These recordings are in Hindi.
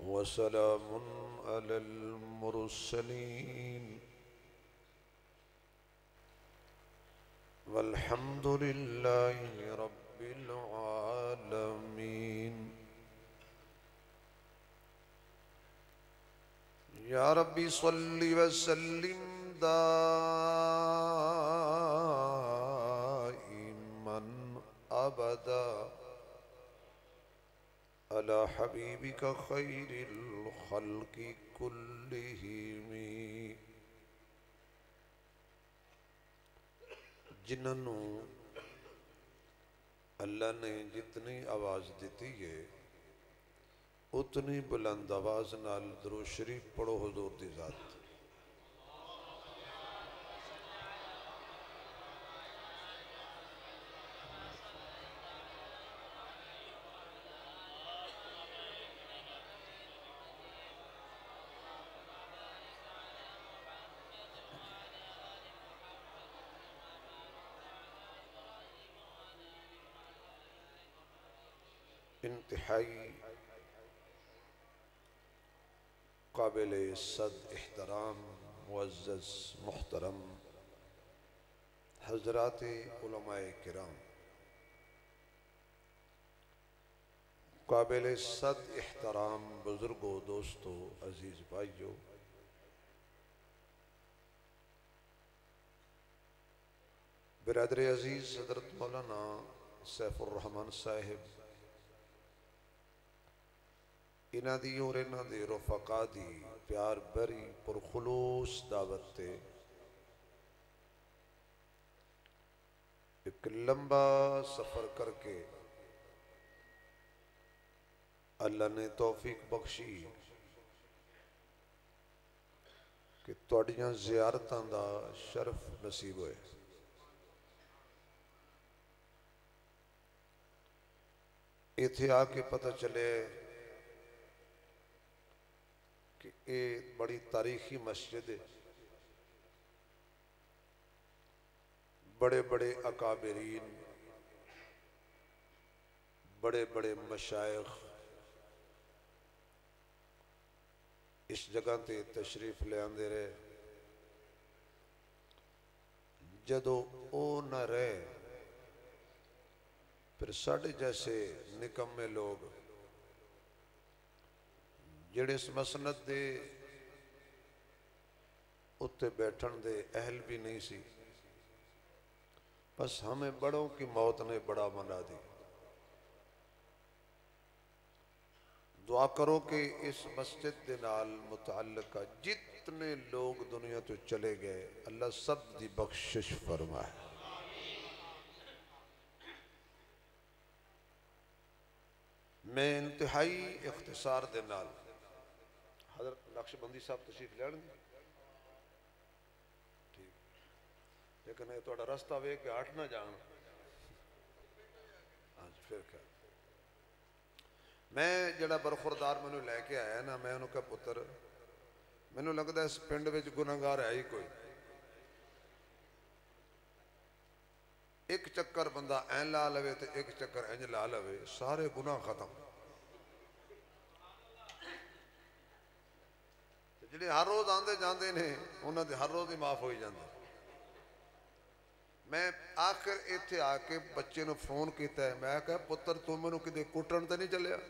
वसलामुन अलल मुरसलीन वल्हम्दुलिल्लाहि रब्बिल आलमीन। या रब्बी सल्लि व सल्लिम दाइमन अबदा अला हबीबिका खैरिल खल्क़ि कुल्लिहिम। जिन्होंने अल्लाह ने जितनी आवाज़ दी है उतनी बुलंद आवाज़ नाल दरूद शरीफ पढ़ो हुजूर दी ज़ात। इंतहाई काबिल सद एहतराम मुअज़्ज़ज़ मुहतरम हज़रात उलमाए किराम, काबिल सद एहतराम बुजुर्गों, दोस्तों, अजीज भाइयों, बिरादर अजीज हज़रत मौलाना सैफुर रहमान साहिब, इन्हां दी और इन्हां दे रफ़क़ा दी प्यार भरी पुरखुलूस दावत ते एक लंबा सफ़र करके अल्लाह ने तौफीक बख्शी कि तुहाडियां ज़ियारतां दा शरफ नसीब होए। इत्थे आके पता चले कि ये बड़ी तारीखी मस्जिद है, बड़े बड़े अकाबरीन, बड़े बड़े मशाइख इस जगह ते तशरीफ ले आंदे रहे। जदों ओ न रहे फिर साढ़े जैसे निकम्मे लोग जेड़े इस मसनद दे उत्ते बैठन दे अहल भी नहीं सी, बस हमें बड़ों की मौत ने बड़ा मना दी। दुआ करो कि इस मस्जिद दे नाल मुतअल्लिक़ जितने लोग दुनिया तो चले गए अल्लाह सब दी बख्शिश फरमाए। मैं इंतहाई इख्तिसार दे नाल हज़रत नक्शबंदी साहब तशरीफ लैणगे ठीक, लेकिन ये थोड़ा रास्ता वेख के हट ना जान। हाँ जी, फिर क्या मैं जड़ा बरखुरदार मैनू लैके आया ना, मैं उन्होंने कहा पुत्र मैनू लगता इस पिंड विच गुनाहगार है ही कोई। एक चक्कर बंदा ऐ ला लवे तो एक चक्कर इंज ला लवे, सारे गुनाह खत्म। जिहड़े हर रोज़ आंदे जांदे ने उन्होंने हर रोज़ ही माफ़ हो जाते। मैं आखिर इत्थे आके बच्चे नूं फोन किया, मैं कहा पुत्र तू मैनू किते कुटन तो नहीं चलिया,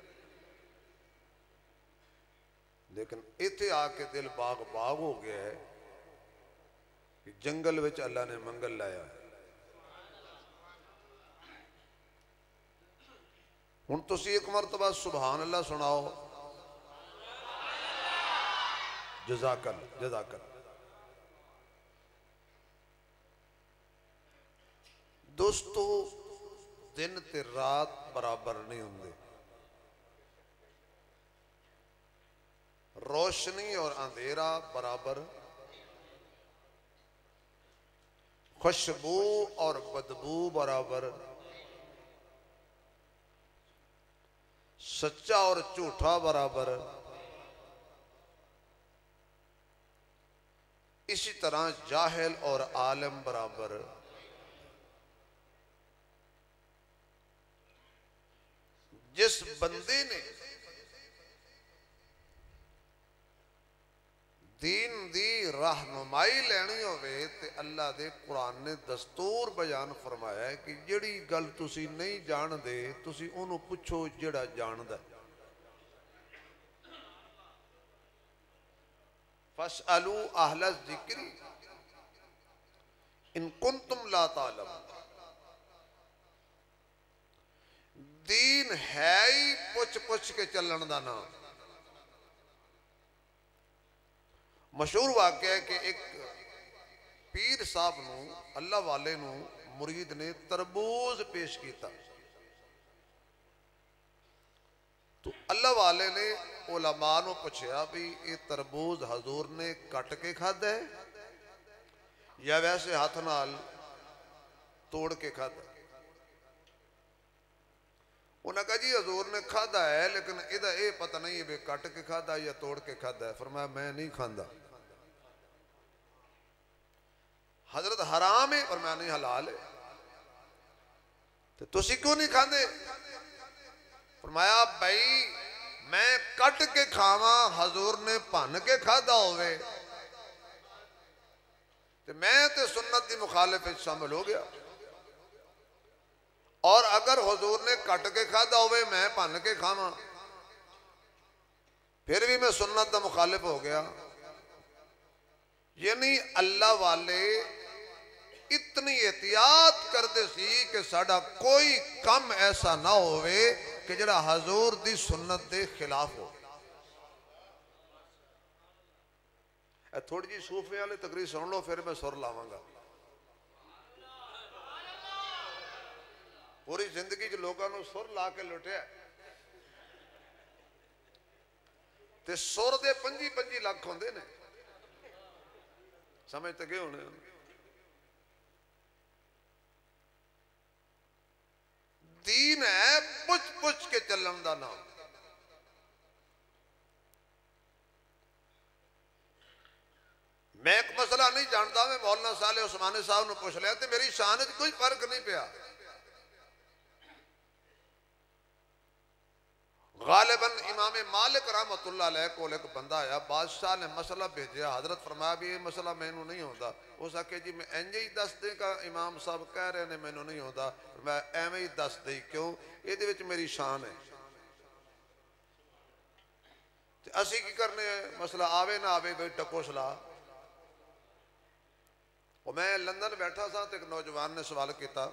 लेकिन इत्थे आके दिल बाग बाग हो गया है कि जंगल विच अल्लाह ने मंगल लाया। हुण तुसीं एक मरतबा सुभान अल्लाह सुनाओ। जज़ाकल जज़ाकल। दोस्तों दिन ते रात बराबर नहीं होंगे, रोशनी और अंधेरा बराबर, खुशबू और बदबू बराबर, सच्चा और झूठा बराबर, इसी तरह जाहिल और आलिम बराबर। जिस बंदे ने दीन दी रहनुमाई लैनी होवे ते अल्लाह दे कुरान ने दस्तूर बयान फरमाया है कि जिहड़ी गल तुसी नहीं जानदे तुसी उहनूं पुछो जिहड़ा जानदा। फसअलू अहल ज़िक्री इन कुंतुम ला तालम। दीन है ही पुछ पुछ के चलन का नाम। मशहूर वाकया है कि एक पीर साहब नूं अल्लाह वाले नूं मुरीद ने तरबूज पेश किया तो अल्लाह वाले ने उलमा नूं पुछया भी ये तरबूज हजूर ने कट के खादा है या वैसे हाथ नाल तोड़ के खादा। उन्हें कहा जी हजूर ने खादा है लेकिन इहदा ये पता नहीं है भी कट के खादा या तोड़ के खादा है। फरमाया मैं नहीं खांदा। हजरत हराम है फरमाया नहीं हलाल है। तो तुसी क्यों नहीं खांदे? फरमाया भाई मैं कट के खावा हजूर ने भन के खादा होवे तो मैं तो सुन्नत की मुखालिफ शामिल हो गया और अगर हुजूर ने कट के खादा होवे मैं भन के खावा फिर भी मैं सुन्नत का मुखालिफ हो गया। यानी अल्लाह वाले इतनी एहतियात करते सी कि साडा कोई कम ऐसा ना होवे कि जिहड़ा हजूर दी सुन्नत के खिलाफ हो। थोड़ी जी सूफे वाली तकरीर सुन लो फिर मैं सुर लावांगा। पूरी जिंदगी च लोगों को सुर ला के लुटिया ते सुर दे 25 लाख होंदे ने। समझ तो गए होने। दीन है पुछ पुछ के चलन का नाम। मैं एक मसला नहीं जानता मैं मौलाना साले उस्मानी साहब ने पूछ लिया तो मेरी शान च कोई फर्क नहीं पिया। गालिबन इमाम मालिक रहमतुल्लाह अलैह को एक बंदा आया बादशाह ने मसला भेजा। हजरत फरमाया भी ये मसला मैनू नहीं होता। उस आखे जी मैं इंज ही दस देगा इमाम साहब कह रहे ने मैनू नहीं होता। मैं एवं ही दस दे क्यों ये मेरी शान है। असी की करने मसला आवे ना आवे भाई टको सलाह। मैं लंदन बैठा था तो एक नौजवान ने सवाल किया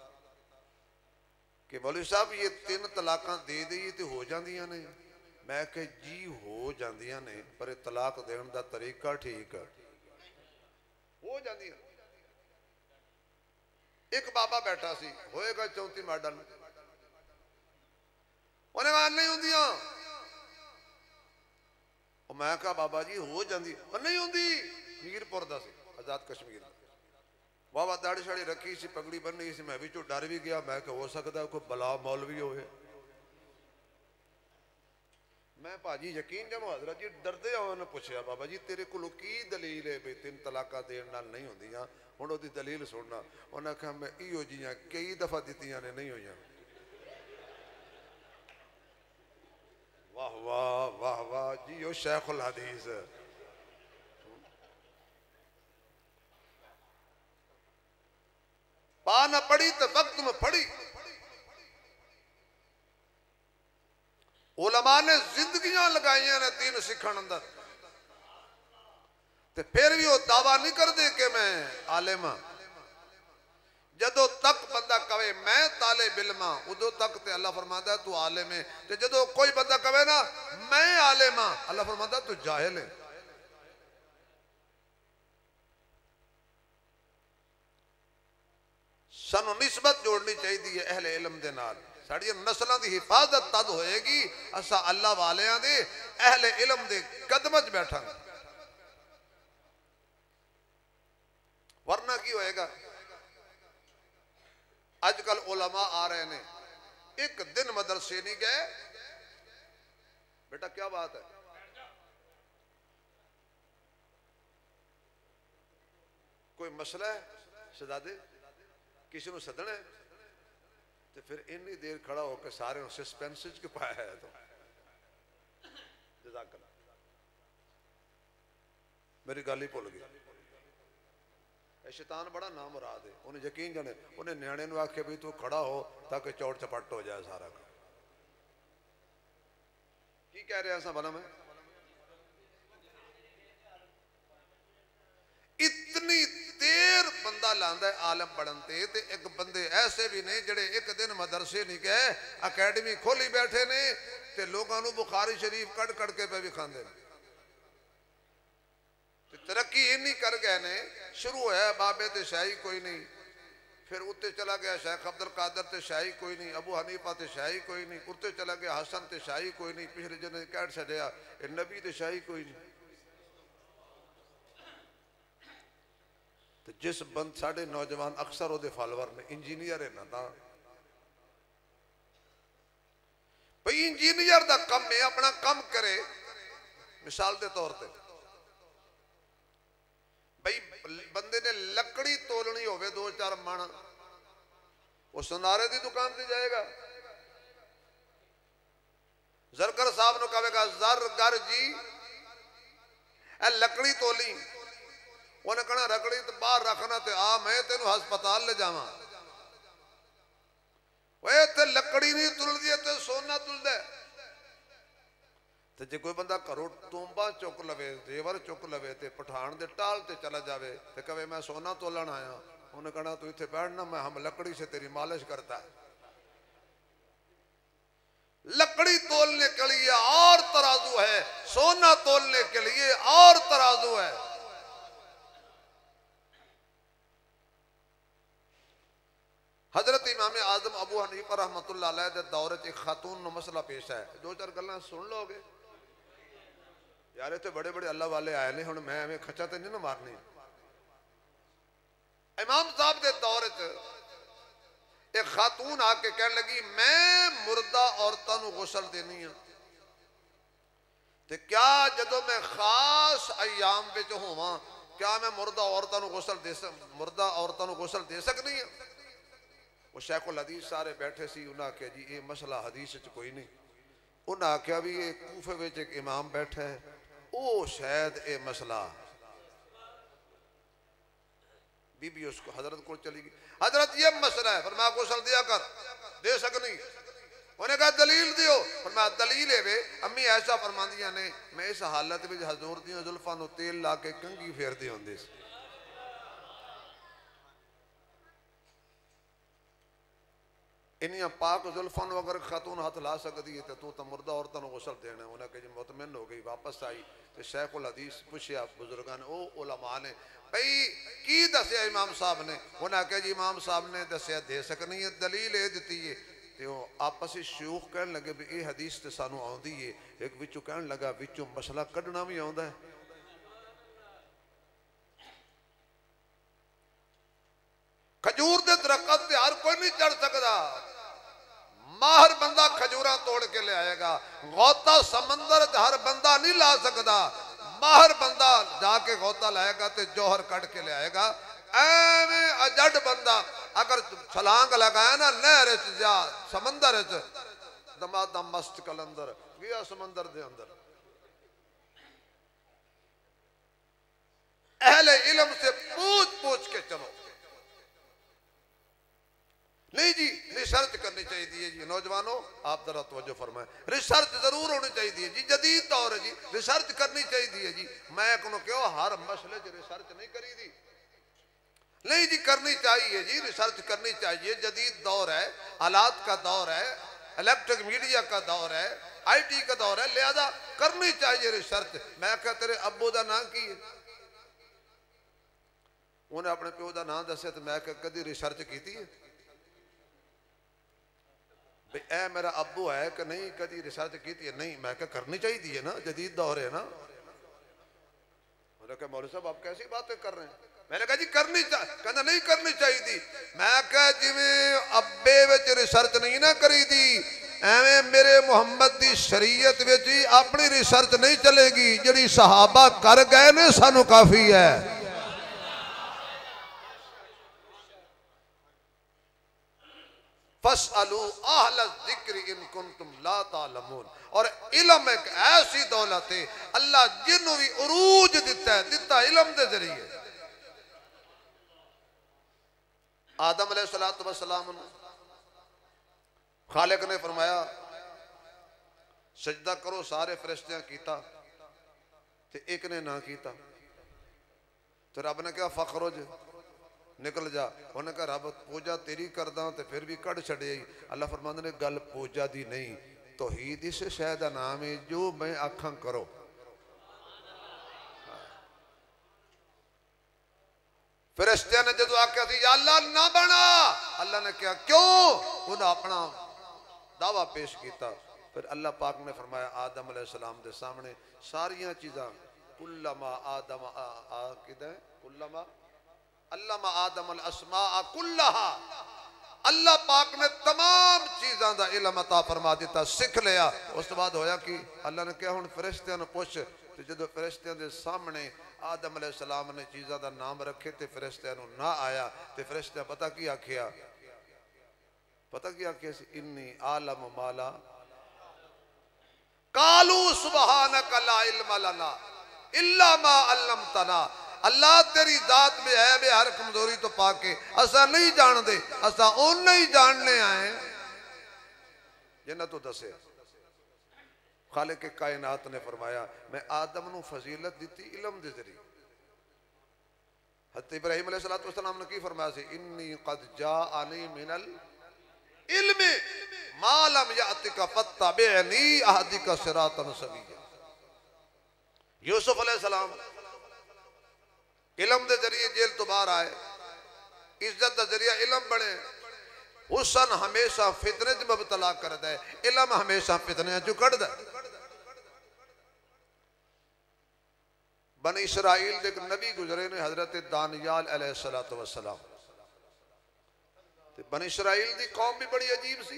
कि मौलवी साहब ये 3 तलाक दे दी तो हो जांदियां ने। मैं कहा जी हो जांदियां ने पर तलाक देने का तरीका ठीक है हो जांदियां। एक बाबा बैठा सी होएगा 34 मॉडल उन्हें कहा नहीं होंदियां। मैं कहा बाबा जी हो जाती नहीं होंदी। मीरपुर का सी आजाद कश्मीर का बाबा दाड़ी शाड़ी रखी सी पगड़ी बनी सी। मैं भी डर भी गया मैं हो सकता कोई बला मौलवी होए। मैं भाजी यकीन जब हजरत जी डरदे उन्होंने पूछा बाबा जी तेरे को की दलील है भी 3 तलाक देने नाल नहीं होंदियां हुण ओहदी दलील सुनना। उन्हें कहा मैं इहो जिहियां कई दफा दित्तियां ने नहीं होईयां। वाह वाह वाह वाह जी ओ शेखुल हदीस। पा ना पढ़ी तो वक्त में पढ़ी। उलमा ने जिंदगियां लगाइया ने दीन सीखण अंदर ते फिर भी वो दावा नहीं करते कि मैं आलिम हाँ। जदों तक बंदा कहे मैं ताले बिल्मा उदों तक ते अल्लाह फरमाता तू आलिम है। ते जदों कोई बंदा कहे ना मैं आलिम हाँ अल्लाह फरमाता तू जाहिल है। सानू निस्बत जोड़नी चाहिए है अहले इल्म दे नाल। साड़ी नस्लों की हिफाजत तद होएगी असा अल्लाह वालियां दे अहले इल्म दे कदम च बैठा। वरना की होएगा अजकल उलमा आ रहे ने एक दिन मदरसे नहीं गए। बेटा क्या बात है कोई मसला है शहजादे किसी को सदना है तो फिर इन्नी देर खड़ा होकर सारे सस्पेंस के पाया है। तो जज़ाकल्लाह मेरी गल ही भुल गई। शैतान बड़ा नाम मुराद है, उन्हें यकीन जाने उन्हें न्याणे नूं आखे भी तू खड़ा हो ताकि चौड़ चपट हो जाए सारा। की कह रहा सा भला मैं? इतनी देर बंदा लांदा है आलम पढ़न ते एक बंदे ऐसे भी ने जड़े एक दिन मदरसे नहीं गए, अकैडमी खोली बैठे ने ते लोगों को बुखारी शरीफ कड़ कड़ के पे भी खांदे ने। तरक्की इन्नी कर गए ने, शुरू है बाबे ते शाही कोई नहीं, फिर उत्ते चला गया शेख अब्दुल कादर ते शाही कोई नहीं, अबू हनीफा ते शाही कोई नहीं, उत्ते चला गया हसन ते शाही कोई नहीं, पिछले जने कह छड़िया नबी ते शाही कोई नहीं। तो जिस बंद साढ़े नौजवान अक्सर वो फॉलोवर ने इंजीनियर है ना, भाई इंजीनियर का कम है अपना कम करे। मिसाल के तौर पर भाई बंदे ने लकड़ी तोलनी हो 2-4 मन, वो सुनारे की दुकान से जाएगा, जरगर साहब ने कहेगा जरगर जी ए लकड़ी तोली, उन्हें कहना रकड़ी तो बाहर रखना ते आ मैं तेन हस्पताल ले जावा। इतने लकड़ी नहीं तुलदी ते सोना तुलदा। तो जे कोई बंदा घरों तूंबा चुक लवे, जेवर चुक लवे ते पठान दे टाल ते चला जावे ते कहे मैं सोना तोलन आया, उन्हें कहना तू इत्थे बैठना, मैं हम लकड़ी से तेरी मालिश करता है। लकड़ी तोलने के लिए और तराजू है, सोना तोलने के लिए और तराजू है। हजरत इमाम आजम अबू हनीफा रहमतुल्लाह अलैह दे दौर च एक खातून नु मसला पेश है, 2-4 गल्लां सुन लोगे यार। इतने बड़े बड़े अल्लाह वाले आए ने, हुण मैं एवें खचा तो नहीं ना मारनी। इमाम साहब के दौर च एक खातून आके कहने लगी मैं मुर्दा औरतां नूं गुसल देनी हाँ, ते क्या जदों मैं खास अयाम विच होवां क्या मैं मुर्दा औरतां नूं गुसल दे सकनी हाँ? वो शेखुल हदीस सारे बैठे सी, उन्हें आख्या जी ये मसला हदीस च कोई नहीं। उन्हें आख्या भी ये कूफे में एक इमाम बैठा है, वो शायद ये मसला। बीबी उसको हजरत को चली गई, हजरत ये मसला है, फरमाया गुसल दिया कर, दे सकनी। उन्हें कहा दलील दियो, फरमाया दलील है वे अम्मी ऐसा फरमांदियां ने मैं इस हालत में हजूर दी जुल्फां नूं तेल ला के कंघी फेरदी हुंदी सी। इन्नियां पाक जुल्फां नूं अगर खातून हाथ ला सकती है तो तू तो मुर्दा औरतां नूं गुसल देना। उन्हें कहा जी मुतमिन हो गई, वापस आई तो शेखुल हदीस पुछया बुजुर्गां ने, ओ उलमा ने भाई की दसिया इमाम साहब ने? उन्हें आख्या जी इमाम साहब ने दसिया दे सकनी है, दलील ये दी है। तो आपस में शयूख कहन लगे भी ये हदीस तो सानू आउंदी है, एक विचों कहन लगा विचों मसला कढ़ना भी आउंदा है। खजूर के दरख्त ते हर कोई नहीं चढ़ सकता, माहर बंदा खजूरा तोड़ के ले आएगा। गौता समंदर हर बंदा नहीं ला सकता, माहर बंदा जाके गौता लाएगा तो जौहर कट के ले आएगा। एवें अजड बंदा अगर छलांग लगाया ना नहर च जा समंदर च, दमादम मस्त कलंदर गया समंदर दे अंदर। अहले इल्म से पूछ पूछ के चलो। नहीं जी रिसर्च करनी चाहिए जी, नौजवानों आप जरा तवज्जो फरमाएं, रिसर्च जरूर होनी चाहिए जी, जदीद दौर है जी, रिसर्च करनी चाहिए जी। मैं को क्यों हर मसले च रिसर्च नहीं करी दी? नहीं जी करनी चाहिए जी, रिसर्च करनी चाहिए। जदीद दौर है, हालात का दौर है, इलेक्ट्रिक मीडिया का दौर है, IT का दौर है, लिहाजा करनी चाहिए रिसर्च। मैं क्या तेरे अब्बू का नाम की है? उन्हें अपने प्यो का नाम दसिया तो मैं क्या कभी रिसर्च की है भाई ए मेरा अब्बू है कि नहीं, कभी रिसर्च की है? नहीं। मैं क्या करनी चाहिए है ना, जदीद दौर है ना। उन्होंने कहा मौलवी साहब आप कैसी बातें कर रहे हैं? मैंने कहा जी करनी चाहिए, कहना नहीं करनी चाहिए। मैं कहा जिवें अब्बे विच रिसर्च नहीं ना करी दी, एवें मेरे मुहम्मद दी शरीयत विच अपनी रिसर्च नहीं चलेगी। जिहड़ी सहाबा कर गए ने सानू काफी है। फसअलू अहल ज़िक्र इन कुंतुम ला तालमून। और इल्म एक ऐसी दौलत है, अल्लाह जिन्हों भी उरूज दिता है, दिता इलम के जरिए। आदम अलैहिस्सलातु वस्सलाम खालिक ने फरमाया सजदा करो, सारे फरिश्तियां कीता ते एक ने ना कीता। तो रब ने कहा फखरुज, निकल जा। उन्हें कहा रब पूजा तेरी करदा ते फिर भी कड़ छड़े। अल्लाह फरमांदे ने गल पूजा दी नहीं, तौहीद इस शय दा नाम है जो मैं आखां करो। फरिश्तियां ने जो आख्या थी या अल्लाह ना बना, अल्लाह ने कहा क्यों? उन्हें अपना दावा पेश किया। फिर अल्लाह पाक ने फरमाया आदम अलैहिस्सलाम के सामने सारिया चीज़ा कुल्लमा आदम कुल्लमा अल्लामा आदम अल अस्मा कुल्लहा, अल्लाह पाक ने तमाम चीज़ों का इल्म अता फरमा दिता, सीख लिया। उस तो बाद होया कि अल्लाह ने कहा हुण फरिश्तियां नूं पुछ। तो जो फरिश्तियां के सामने आदम अलैहिस्सलाम ने चीज़ों का नाम रखे तो फरिश्तियां नूं ना आया। तो फरिश्तियां पता की आखिया, पता की आखिया सी इन्नी आलम माला कालू सुबहानक ला इल्म लना इल्ला मा अल्लमतना। अल्लाह तेरी जात में है बे हर कमजोरी तो पाके असा नहीं जानते, असा उन्हें ही जानने आए जिन्हें तो दसे। खालिक कायनात ने फरमाया मैं आदम नूं फजीलत दी इलम दे जरिए। हज़रत इब्राहीम अलैहिस्सलातु वस्सलाम ने की फरमाया सी इन्नी कद जाअनी मिनल इल्मी मा लम यातिका फत्तबिअनी अहदिका सिरातन सविय्या। यूसुफ अलैहिस्सलाम इलम के जरिए जेल तो बाहर आए, इज्जत का जरिया इलम बने। हुसन हमेशा फितने च मुबतला करदा है, इलम हमेशा फितने चो कढ़दा। बनी इसराइल दे एक नबी गुजरे ने हजरत दानियाल अलैहिस्सलातु वस्सलाम। बनी इसराइल की कौम भी बड़ी अजीब सी,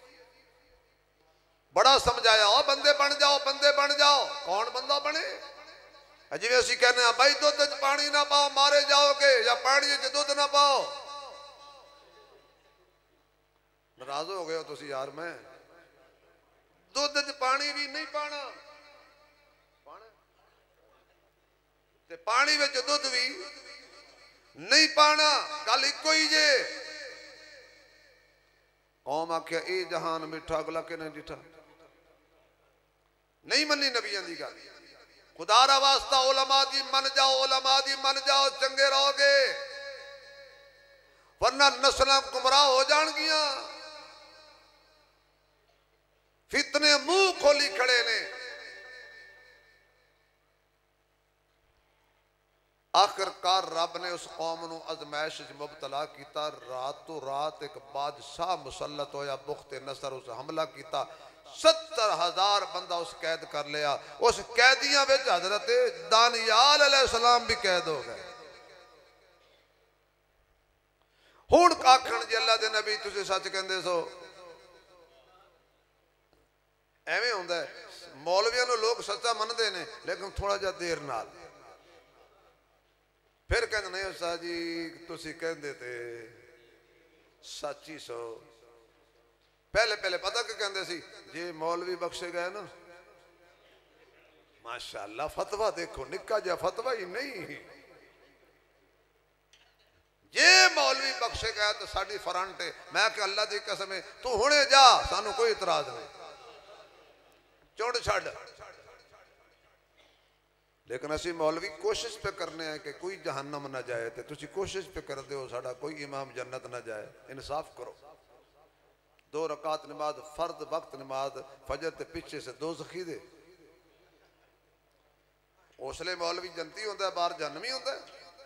बड़ा समझाया ओ बंदे बन जाओ, बंदे बन जाओ। कौन बंदा बने? जिवें असीं कहने भाई दुध च पानी ना पाओ मारे जाओगे, या पानी च दुध ना पाओ। नाराज हो गए हो तुसी यार, मैं दुध च पानी भी नहीं पाना ते पानी विच दुध भी नहीं पाना, गल इको ही जे। कौम आख्या ए जहान मिठा अगला कि नहीं डिठा, नहीं मनी नबियां दी गल। खुदा रा वास्ता उलमा दी मन जाओ, उलमा दी मन जाओ, चंगे रहोगे, वरना नस्लां गुमराह हो जाणगियां। फितने मुंह खोली खड़े ने। आखिरकार रब ने उस कौम नूं अजमैश च मुबतला किया। रातों रात एक बादशाह मुसलत होया, बुख्ते नसर उस हमला किया। 70,000 बंदा उस कैद कर लिया। उस कैदियां विच हजरत दानियाल अलैहिस्सलाम भी कैद हो गए। हुण आखण जी अल्लाह दे नबी तुसीं सच कहंदे सो, एवें हुंदा है। मौलवियां नूं लोग सच्चा मनदे ने लेकिन थोड़ा जिहा देर नाल, फिर कहते नहीं उस्ताद जी तुसीं कहंदे ते सच ही सो। पहले पहले पता क्या कहते सी, जे मौलवी बख्शे गए ना माशाअल्लाह, फतवा देखो निक्का जिहा फतवा ही नहीं, जे मौलवी बख्शे गए तो साडी फ्रंट है। मैं कि अल्लाह की कसम है तू हुणे जा, सानू कोई इतराज नहीं, चुंड छड़। लेकिन असी मौलवी कोशिश पे करने हैं कि कोई जहन्नम ना जाए, तो तुसी कोशिश पे कर दो साडा कोई इमाम जन्नत ना जाए। इंसाफ करो। 2 रकात नमाज फर्द वक्त नमाज फजर के पीछे से दोज़खी दे, उसले मौलवी जनती होंदा, बाहर जहन्नमी होंदा।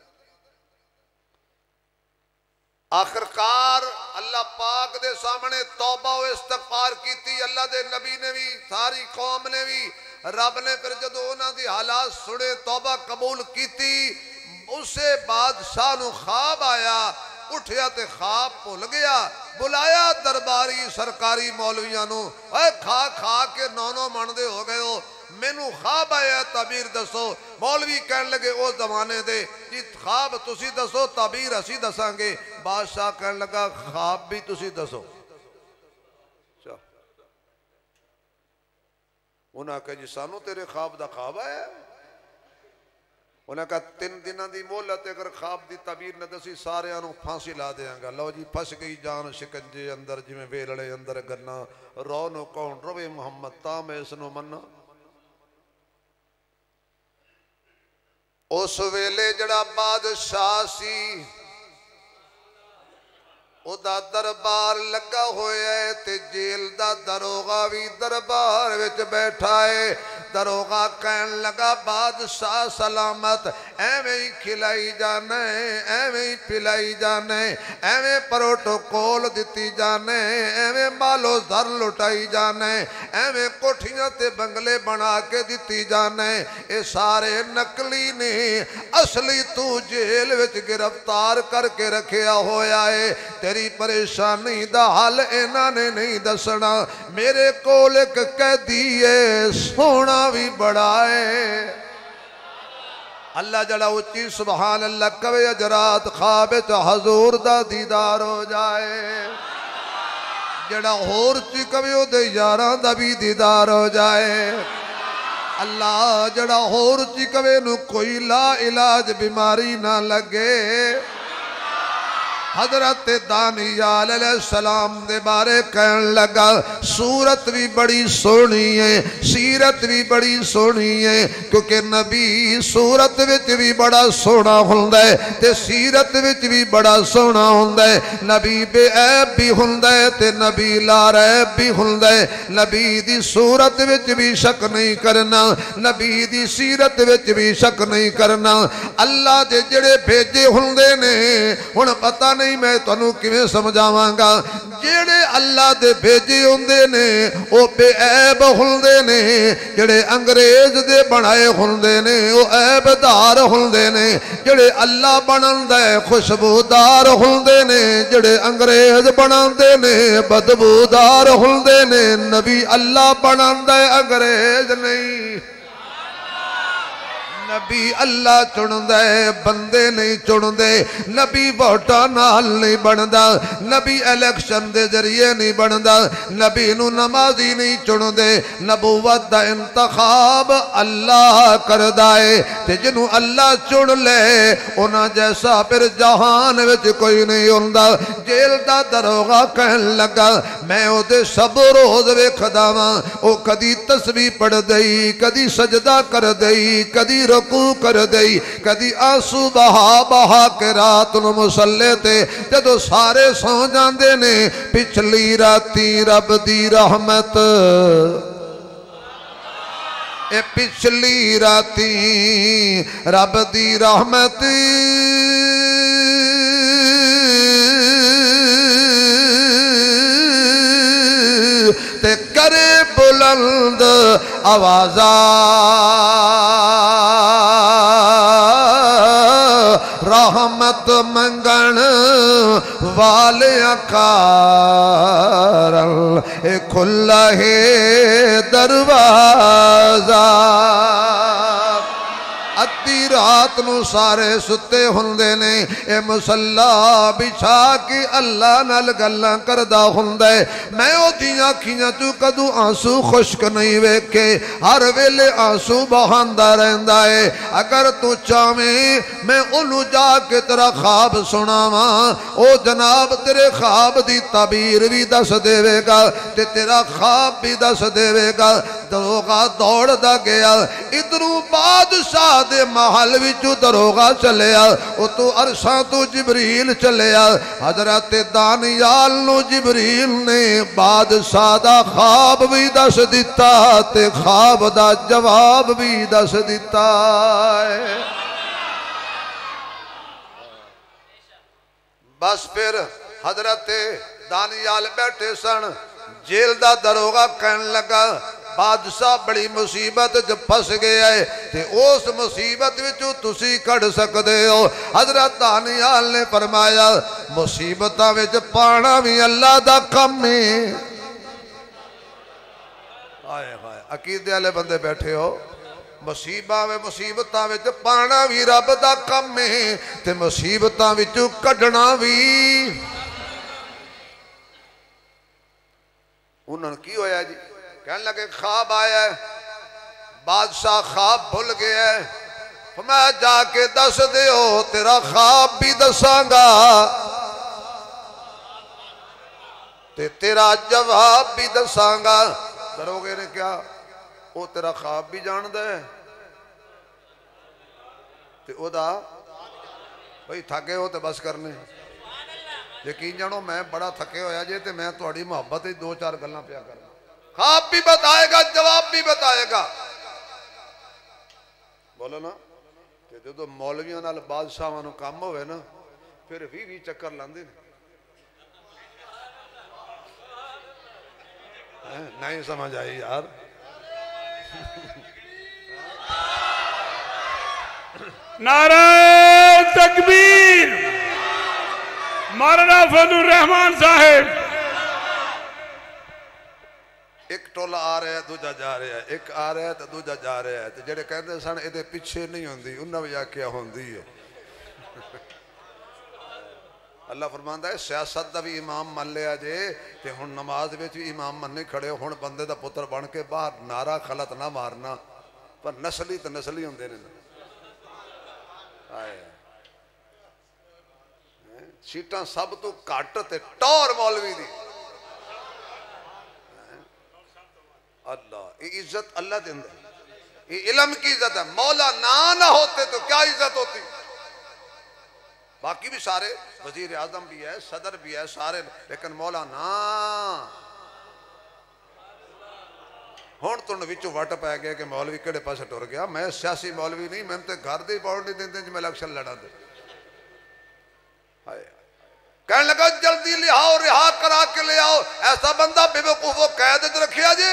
आखिरकार अल्लाह पाक दे सामने तौबा व इस्तगफार की। अल्लाह दे नबी ने भी, सारी कौम ने भी। रब ने फिर जो उन्होंने हालात सुने, तौबा कबूल की। उसे बादशाह नूं ख्वाब आया, उठिया ते ख्वाब भुल गया। बुलाया दरबारी सरकारी मौलवियां नूं, खा खा के 9 मन दे हो गए हो, मैनू ख्वाब आया ताबीर दसो। मौलवी कहन लगे उस जमाने दे जी ख्वाब तुसी दसो, ताबीर असी दसांगे। बादशाह कहन लगा ख्वाब भी तुसी दसो। उन्हें आख्या जी सानू तेरे ख्वाब का ख्वाब आया। उन्हें कहा 3 दिनों की मोहलत, अगर ख्वाब की तबीर न दसी सारिਆਂ ਨੂੰ फांसी ला देंगा। लो जी फस गई जान शिकंजे अंदर जिमें वेलड़े अंदर गन्ना। रो नो कौन रोवे मुहम्मद ता मैं इसनों मन्ना। उस वेले जड़ा बादशाह सी उदा दरबार लगा होया है ते जेल दा दरोगा भी दरबार विच बैठा है। दरोगा कहन लगा बादशाह सलामत, एवें ही खिलाई जाने, एवें ही पिलाई जाने, एवें प्रोटोकॉल दिती जाने, एवें मालो धर लुटाई जाने, एवें कोठियां ते बंगले बना के दिती जाने। ये सारे नकली ने, असली तू जेल विच गिरफ्तार करके रखिया होया है। तेरी परेशानी दा हल इन्हां ने नहीं दसना। मेरे कोल एक कैदी है, सोना भी बड़ा है। अल्लाह जड़ा उच्ची सुभान अल्लाह कवे अजरात ख्वाब च हजूर दा दीदार हो जाए। जड़ा होर च कवे ओदे यारां दा भी दीदार हो जाए। अल्लाह जड़ा होर च कवे नू कोई ला इलाज बीमारी ना लगे। हजरत दानियाल अलैहिस्सलाम दे बारे कहन लगा सूरत भी बड़ी सोहनी है, सीरत भी बड़ी सोहनी है। क्योंकि नबी सूरत विच भी बड़ा सोहना हुंदा है ते सीरत विच भी बड़ा सोहना हुंदा है। नबी बेऐब भी हुंदा है ते नबी लारैब भी हुंदा है। नबी दी सूरत विच भी शक नहीं करना, नबी दी सीरत विच भी शक नहीं करना। अल्लाह दे जेड़े भेजे हुंदे ने, हुण पता नहीं मैं तुहानू किवें समझावांगा। जेड़े अल्लाह दे भेजे हुंदे ने वो बेऐब हुंदे ने, जेड़े अंग्रेज दे बनाए हुंदे ने वो ऐबदार हुंदे ने। जेड़े अल्लाह बनांदा है खुशबूदार हुंदे ने, जेड़े अंग्रेज बनांदे ने बदबूदार हुंदे ने। नबी अल्लाह बनांदा है अंग्रेज नहीं। नबी अल्लाह चुनदा है, बंदे नहीं चुनते। नबी वोटां नाल नहीं बनता, नबी इलेक्शन दे जरिए नहीं बनता, नबी नू नमाजी नहीं चुनते। नबूवत दा इंतखाब अल्लाह करदा है ते जिन्हों अल्लाह चुन ले उन्हां जैसा फिर जहान विच कोई नहीं हुंदा। जेल दा दरोगा कहन लगा मैं ओदे सब रोज वेखदा वां, ओ कदी तस्बीह पढ़ दई, कदी सजदा कर दई, कदी रुकू कर दई, कदी आंसू बहा बहा के रात नूं मुसल्ले ते जदों सारे सौ जांदे ने पिछली राती रब दी रहमत, ए पिछली राती रब दी रहमत ते करे बुलंद आवाजा रहमत मंगण वाले कारल ए खुला है दरवाजा। अद्धी रात नू सारे सुते हुंदे ने, ए मुसल्ला बिछा के अल्लाह नाल गल्लां करदा हुंदा है। मैं ओदियां अखियां चों कदू आंसू खुश्क नहीं वेखे, हर वेले आंसू बहांदा रहंदा है। अगर तू चाहें मैं ओनू जाके तेरा ख्वाब सुनावां, ओ जनाब तेरे ख्वाब दी ताबीर भी दस देवेगा ते तेरा ख्वाब भी दस देवेगा। दरोगा दौड़दा गया, इधरों बादशाह दे महल विचों दरोगा चलिया, उतों अरशां तो जिबरील चलिया। हजरत दानियाल नूं जिबरील ने बादशाह दा ख्वाब भी दस दिता ते ख्वाब दा जवाब भी दस दिता है। बस फिर हजरत दानियाल बैठे सन, जेल दा दरोगा कहन लगा बादशाह बड़ी मुसीबत च फस गया है ते उस मुसीबत विचों तुसी कढ़ सकदे हो। हजरत दानियाल ने फरमाया मुसीबतां विच पाना भी अल्लाह दा काम है। आए हाय अकीदे वाले बंदे बैठे हो, मुसीबतां विच पाना भी रब दा काम है ते मुसीबतां विचों कढ़ना भी। उन्होंने की होया जी, कहने लगे ख्वाब आया है बादशाह ख्वाब भूल गया है, मैं जाके दस दियो तेरा ख्वाब भी दसांगा ते तेरा जवाब भी दसांगा। दरोगे ने क्या वो तेरा ख्वाब भी जानदा है ते ओदा भाई थके हो तो बस करने। यकीन जानो मैं बड़ा थके होया जे ते मैं तुहाडी मोहब्बत ही दो चार गल्लां पिया करना। ख्वाब भी बताएगा जवाब भी बताएगा। बोलो ना कि जो मौलवियों नाल बादशाहां नूं काम होवे ना फिर 20 चक्कर लांदे ने। नहीं समझ आई यार। नारे तकबीर। मौलाना फजलुर रहमान साहब। एक टोला आ रहा है दूजा जा रहा है, एक आ रहा है तो दूजा जा रहा है, तो जेडे कहते सन ये पिछे नहीं होंदी उन्हें भी आख्या होंदी है। अल्लाह फरमांदा है सियासत का भी इमाम मान लिया जे ते हुण नमाज विच भी इमाम मन्ने खड़े हो। हुण बंदे दा पुत्र बन के बाहर नारा खलत ना मारना, पर नस्ली तो नस्ली होंदे ने। सीटां सब तो घट ते टौर मौलवी दी। अल्लाह ये इज्जत अल्लाह देंदा, ये इल्म की इज्जत है। मौला ना होते तो क्या इज्जत होती। बाकी भी सारे वजीर आजम भी है, सदर भी है सारे, लेकिन मौला ना। हुण तुम विचों वट पै गया कि मौलवी किहड़े पासे टुर गया। मैं सियासी मौलवी नहीं, मैंने तो घर दे पाउण नहीं देंदे जिवें इलेक्शन लड़ा दे। कहने लगा जल्दी ले आओ, रिहा करा के ले आओ। ऐसा बंदा बेवकूफो कैद च रखिया जे।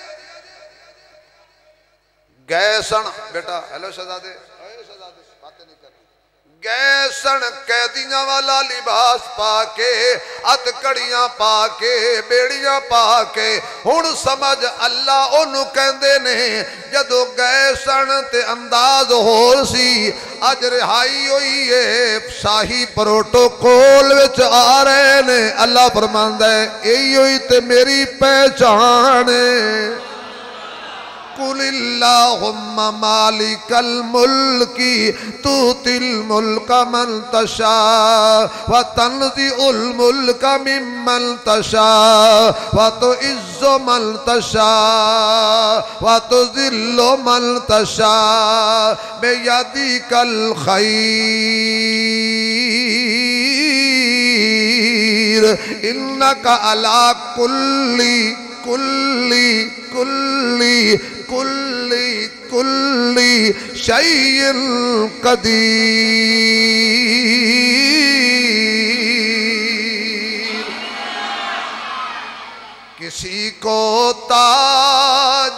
गए सन बेटा, हेलो शहजादे, बातें नहीं करनी। गए सन कैदियां वाला लिबास पाके, हथकड़ियां पाके, बेड़ियां पाके। हुण समझ अल्लाह ओनू कहंदे ने जदों गए सन ते अंदाज होर सी। अज रिहाई हुई है, शाही प्रोटोकॉल विच आ रहे ने। अल्लाह फरमांदा है यही हुई ते मेरी पहचान है। कुलिल्लाहुम्मा मालिकल मुल्की तूतिल मुल्का मन तशा व तन्ज़िउल मुल्का मिम्मन तशा व तुइज़्ज़ु मन तशा व तुज़िल्लु मन तशा बियदिकल खैर इन्नका अला कुल्ली कुल्ली कुल्ली कुल्ली कुल्ली शैइन कदीर। किसी को ताज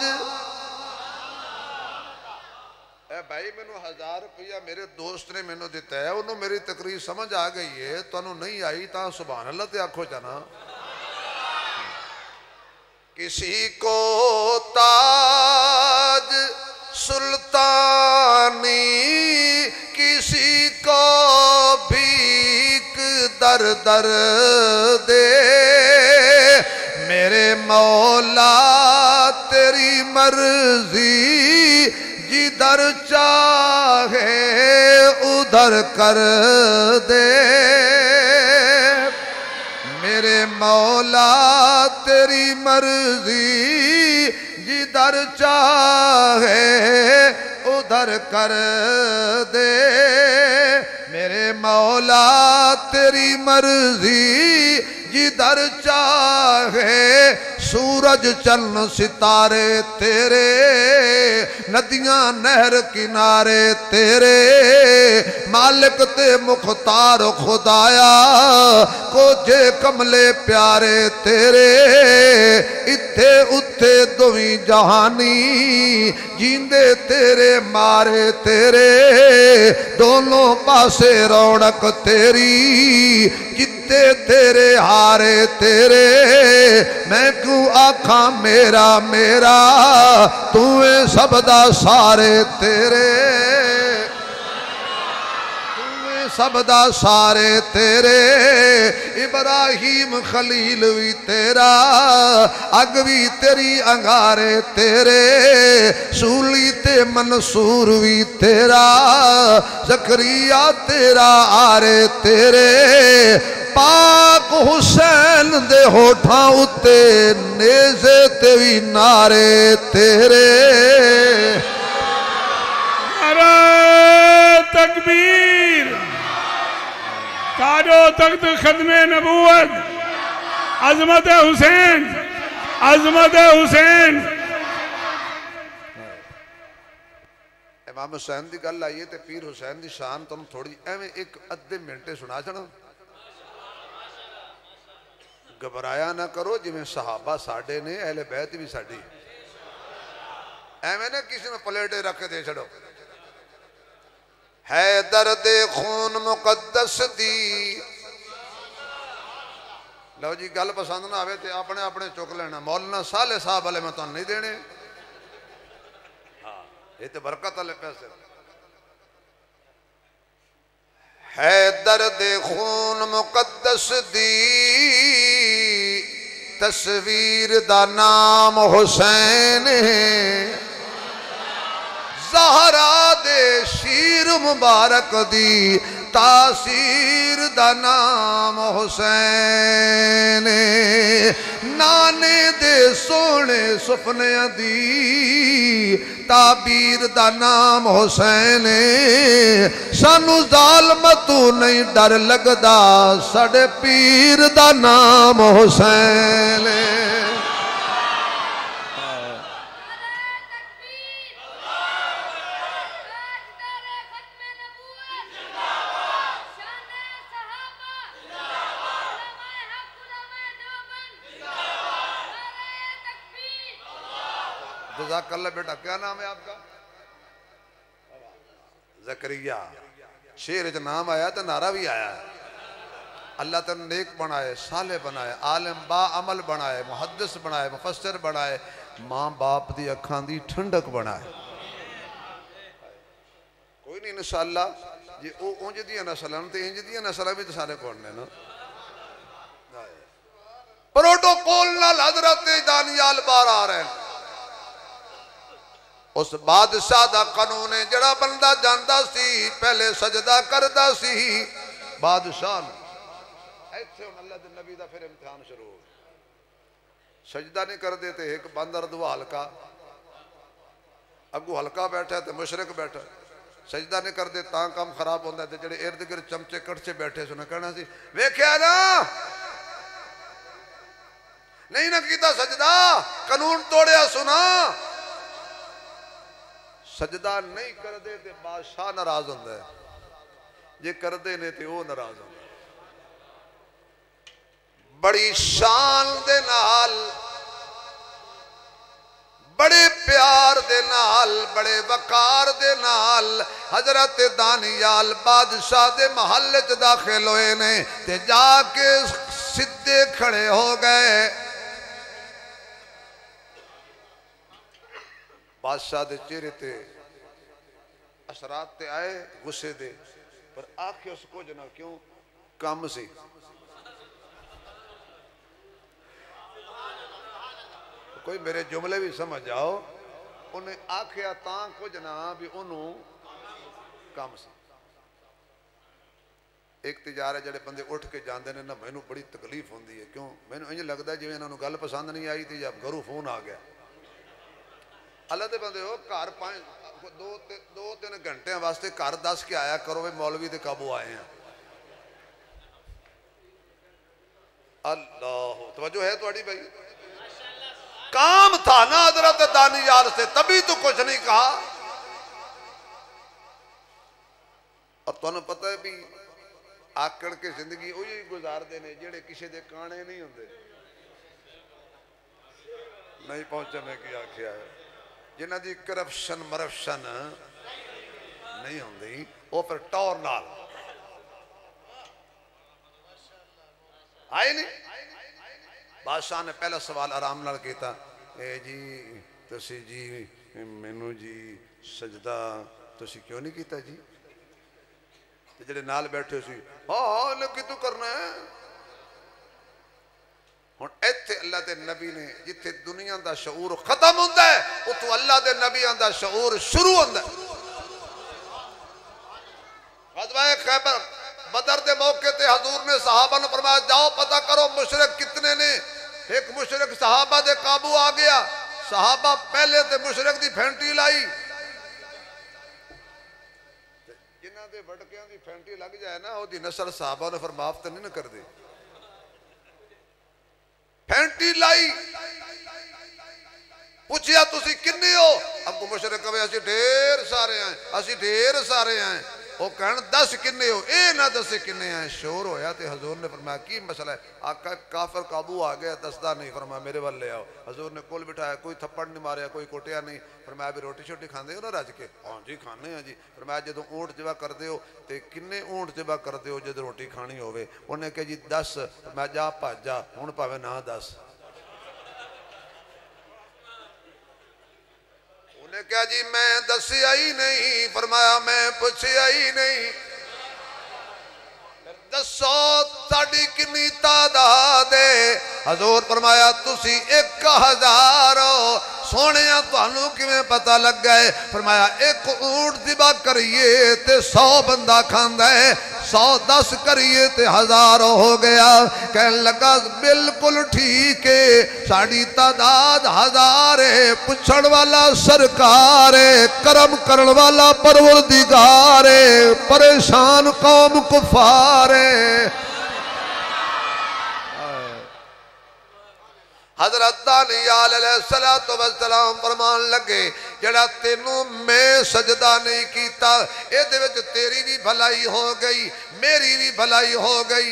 भाई मैनू 1000 रुपया मेरे दोस्त ने मैनू दिता है, उन्होंने मेरी तकरीर समझ आ गई है, तुहानू नहीं आई तो सुभान अल्लाह ते आखो जाना। किसी को ताज सुल्तानी, किसी को भीख दर दर दे। मेरे मौला तेरी मर्जी जिधर चाहे उधर कर दे। मेरे मौला तेरी मर्जी जिधर चाहे उधर कर दे। मेरे मौला तेरी मर्जी जिधर चाहे। सूरज चंद सितारे तेरे, नदियां नहर किनारे तेरे। मालिक ते मुख्तार खुदाया कोजे कमले प्यारे तेरे। इत्थे उत्थे दोवी जहानी जींदे तेरे मारे तेरे। दोनों पासे रौनक तेरी जित्ते तेरे हारे तेरे। मैं क्यों आखा मेरा मेरा तू सबदा सारे तेरे। सबदा सारे तेरे। इब्राहिम खलील भी तेरा, अग भी तेरी अंगारे तेरे। सूली ते मंसूर भी तेरा, ज़करिया तेरा आरे तेरे, पाक हुसैन दे होठां उत्ते नेज़े ते भी नारे तेरे। नारे तकबीर, ताजो तख्त खत्मे नबूवत, अजमत हुसैन, अजमत हुसैन। इमाम हुसैन की गल आई है तो पीर हुसैन की शान तुम थोड़ी एवं एक अद्धे मिनटे सुना छड़ा। घबराया ना करो, जिमें सहाबा साडे ने, अहले बैत भी साडी, एवं ना किसी ने पलेटे रख के दे छड़ो। है दर्द खून मुकद्दस दी, लो जी गल पसंद ना आवे तो अपने अपने चुक लेना। मौलाना साले साहब वाले मैं तुम नहीं देने, हाँ ये तो बरकत वाले पैसे। है दर्द खून मुकद्दस दी, तस्वीर दा नाम हुसैन है, ज़हरा दे शीर मुबारक दी तासीर दा नाम हुसैन, नाने दे सोने सुपने दी ताबीर दा नाम हुसैन। सानू जालम तू नहीं डर लगदा, साडे पीर दा नाम हुसैन। जज़ाकल्लाह बेटा, क्या नाम है आपका? ज़करिया। शेर च नाम आया तो नारा भी आया। अल्लाह तेन नेक बनाए, साले बनाए, आलिम बा अमल बनाए, मुहद्दिस बनाए, मुफस्सिर बनाए, माँ बाप दी अखां दी ठंडक बनाए। कोई नहीं इंशाअल्लाह जे ओ उंज दी नस्लां ते इंज दी नस्लां भी तो सारे कोल ने ना। प्रोटोकॉल नाल हज़रत दानियाल बाहर आ रहे हैं। उस बादशाह का कानून है, जड़ा बंदा जानता सी पहले सजदा करता सी बादशाह ऐसे हुण अल्लाह दे नबी दा फिर इम्तिहान शुरू हो। सजदा नहीं कर देते, एक बंदर दुआ हल्का अगू हल्का बैठा तो मुशरिक बैठा, सजदा नहीं कर दे तां काम खराब होंदा। ते जेड़े इर्द गिर्द चमचे कड़चे बैठे सुना कहना सी वेख्या ना नहीं ना कीता सजदा, कानून तोड़िया सुना। सजदा नहीं कर दे ते बादशाह नाराज होंदा है, जे कर दे ने ते वो नाराज होंदा। बड़ी शान दे नाल, बड़े प्यार दे नाल, बड़े वकार दे नाल हजरत दानियाल बादशाह दे महल च दाखिल होए ने ते जाके सीधे खड़े हो गए। बादशाह दे चेहरे ते असरात ते आए गुस्से दे, पर आखे उस कुछ ना क्यों कम सी। कोई मेरे जुमले भी समझ जाओ, उन्हें आखिया तां कुछ ना भी उन्हों कम सी। एक तिजार है जड़े बंदे उठ के जाते हैं ना, मैनू बड़ी तकलीफ होती है। क्यों? मैनू इंज लगता जिवें इन्होंने गल पसंद नहीं आई थी या घरों फोन आ गया। अल्लाह दे बंदे हो घर 2-3 घंटे वास्ते घर दस के आया करो वे मौलवी दे काबू आए हैं। अल्लाह तवज्जो है तुम्हारी भाई। काम था ना हजरत दानियाल से, तभी तो कुछ नहीं कहा। और तुहानू पता है भी आकड़ के जिंदगी उही गुजारते हैं जेड़े किसी दे काने नहीं होंगे। नहीं पहुंचे मैं की आख्या है, जिन्हां दी करप्शन मरप्शन नहीं होंदी वो फिर टौर नाल आए नहीं। बादशाह ने पहला सवाल आराम नाल कीता, ए जी तुसी जी मैनू जी सजदा तुसी क्यों नहीं कीता जी? जेड़े नाल बैठे सी हाँ लेकिन तू करना है, हुण इत्थे अल्लाह के नबी ने जिथे दुनिया का शऊर खत्म होंदा है उतो अल्लाह के नबियां का शऊर शुरू होंदा है। ग़ज़वा खैबर बदर के मौके ते हजूर ने सहाबा ने फरमाया जाओ पता करो मुशरिक कितने ने। एक मुशरिक सहाबा दे काबू आ गया। सहाबा पहले ते मुशरिक दी फैंटी लाई, जिन्हां दे वड़कियां दी फैंटी लग जाए ना ओदी नस्ल सहाबा ने फिर माफ तो नहीं कर दी। फैंटी लाई, पूछया तुसी किन्ने हो? अगू मुशरिक कहे असी ढेर सारे हैं, असी ढेर सारे हैं। वो कहन दस किन्ने हो? ए ना दसे किन्ने हैं। शोर होया ते हजूर ने फरमाया की मसला है? आका काफिर काबू आ गया, दसदा नहीं। फरमाया मेरे वाल ले आओ। हजूर ने कोल बिठाया, कोई थप्पड़ नहीं मारिया, कोई कुटिया नहीं। फरमाया भी रोटी शोटी खाते हो ना रज के? हाँ जी खाने हैं जी। फरमाया जो ऊँट जबा करते हो तो किन्ने ऊँट जबा करते हो जो रोटी खानी होवे? उन्हें कहा जी 10। मैं जा भज जा, हुण भावे ना 10। उन्हें क्या जी मैं दसिया ही नहीं। फरमाया मैं पूछया ही नहीं। दसो साड़ी कितनी तादाद है? हजूर फरमाया तुसी 1000 हो। सोने तुहानू किवें पता लग गए? फरमाया एक ऊंट ज़िबा करिए ते 100 बंदा खांदा है, 110 करिए ते 1000 हो गया। कहने लगा बिल्कुल ठीक है, साड़ी तादाद 1000 है। पुछण वाला सरकार है, करम करन वाला परवरदिगार है, परेशान कौम कुफार है। हजरत दानियाल अलैहिस्सलातु वस्सलाम फरमान लगे जड़ा तेनू मैं सजदा नहीं कीता इहदे विच तेरी भी भलाई हो गई, मेरी भी भलाई हो गई।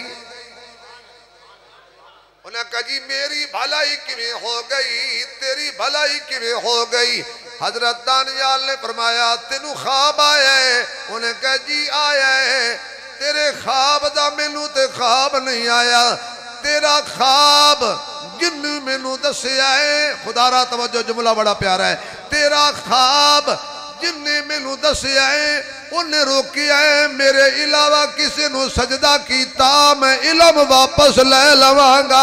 उन्हें कहा जी मेरी भलाई किवें हो गई, तेरी भलाई किवें हो गई? हजरत दानियाल ने फरमाया तेनू ख्वाब आया है? उन्हें कहा जी आया है। तेरे ख्वाब दा मैनू ते ख्वाब नहीं आया, तेरा ख्वाब जिन मैनू दसिया है। खुदारा तवज्जो, जुमला बड़ा प्यारा है। तेरा ख्वाब जिन्ने मैनू दसिया है उन्हें रोकिया है, मेरे इलावा किसी नू सजदा कीता मैं इलम वापस ले लवांगा।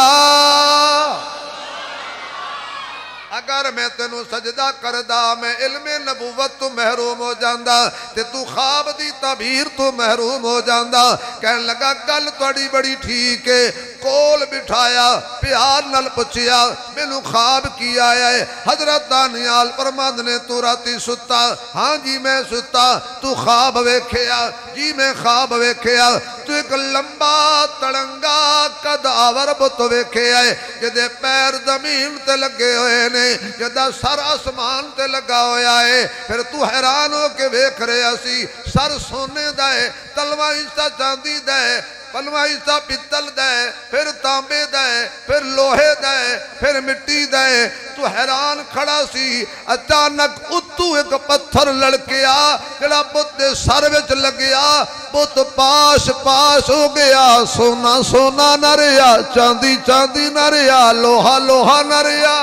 अगर मैं तेनू सजदा करदा मैं इल्मे नबूवत तो महरूम हो जांदा ते तू ख्वाब दी ताबीर तो महरूम हो जांदा। कहन लगा गल तुहाडी बड़ी ठीक है। कोल बिठाया, प्यार नाल पुछया मैनू ख्वाब की आया है? हजरत दानियाल फरमांदे ने तू राती सुता? हाँ जी मैं सुता। तू ख्वाब वेखिया? जी मैं ख्वाब वेखिया। तू एक लंबा तड़ंगा कदावर बुत वेखिया है जिहदे पैर जमीन ते लगे हुए ने, जिहदा सर आसमान ते लगा होया है। फिर तू हैरान हो के वेख रहा सी, सर सोने दा है, तलवा हिस्सा चांदी दा है, पलवा हिस्सा पित्तल दा है, फिर तांबे दा है, फिर लोहे दा है, फिर मिट्टी दा है। तू हैरान खड़ा सी। अचानक उत्तू एक पत्थर लड़किया जिहड़ा बुत दे सर विच लगिया, बुत पाश पाश हो गया। सोना सोना न रहा, चांदी चांदी न रहा, लोहा लोहा न रहा।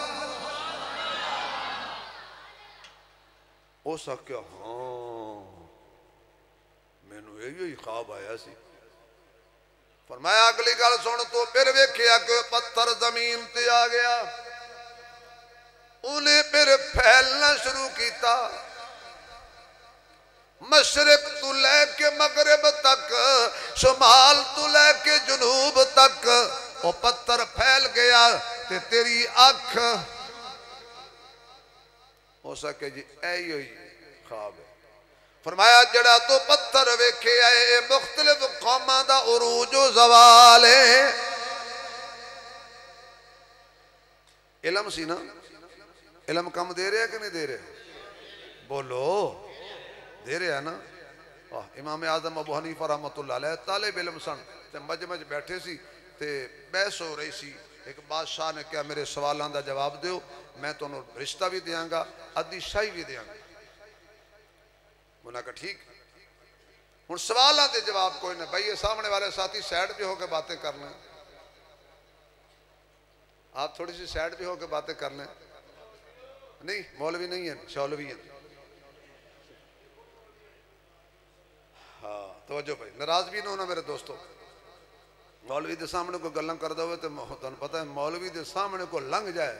हो सकिया हाँ मैनू यही ख्वाब आया सी। फरमाया अगली गल सुन तू। फिर वेखिया कि पत्थर जमीन ते आ गया। उन्हें फिर फैलना शुरू किया, मशरिक तू लैके मगरब तक, शुमाल तू लैके जनूब तक वो पत्थर फैल गया। ते तेरी अख हो सके जी ऐ ख्वाब है। फरमाया जड़ा तो पत्थर वेखे आए मुख्तलिफ कौमां दा उरूज व ज़वाल है। इलम सी ना? इलम कम दे रहा कि नहीं दे रहा? बोलो दे रहा ना? इमाम आजम अबू हनीफा रहमतुल्लाह अलैह तालिब इल्म सन ते मजमे च बैठे सी ते बहस हो रही सी। एक बादशाह ने कहा मेरे सवालों का जवाब दो, मैं तुहानू रिश्ता भी देंगा, अद्धी शाही भी देंगा। उन्हें कहा ठीक। हुण सवालों के जवाब कोई ना भाई, ये सामने वाले साथी साइड पे होकर बातें कर लें, आप थोड़ी सी साइड पे होकर बातें कर लें। नहीं मौलवी नहीं है, शौलवी है। हाँ तवज्जो भाई, नाराज भी ना होना मेरे दोस्तों। मौलवी के सामने कोई गल्लां कर दो तो तुहानू पता है मौलवी के सामने को लंघ जाए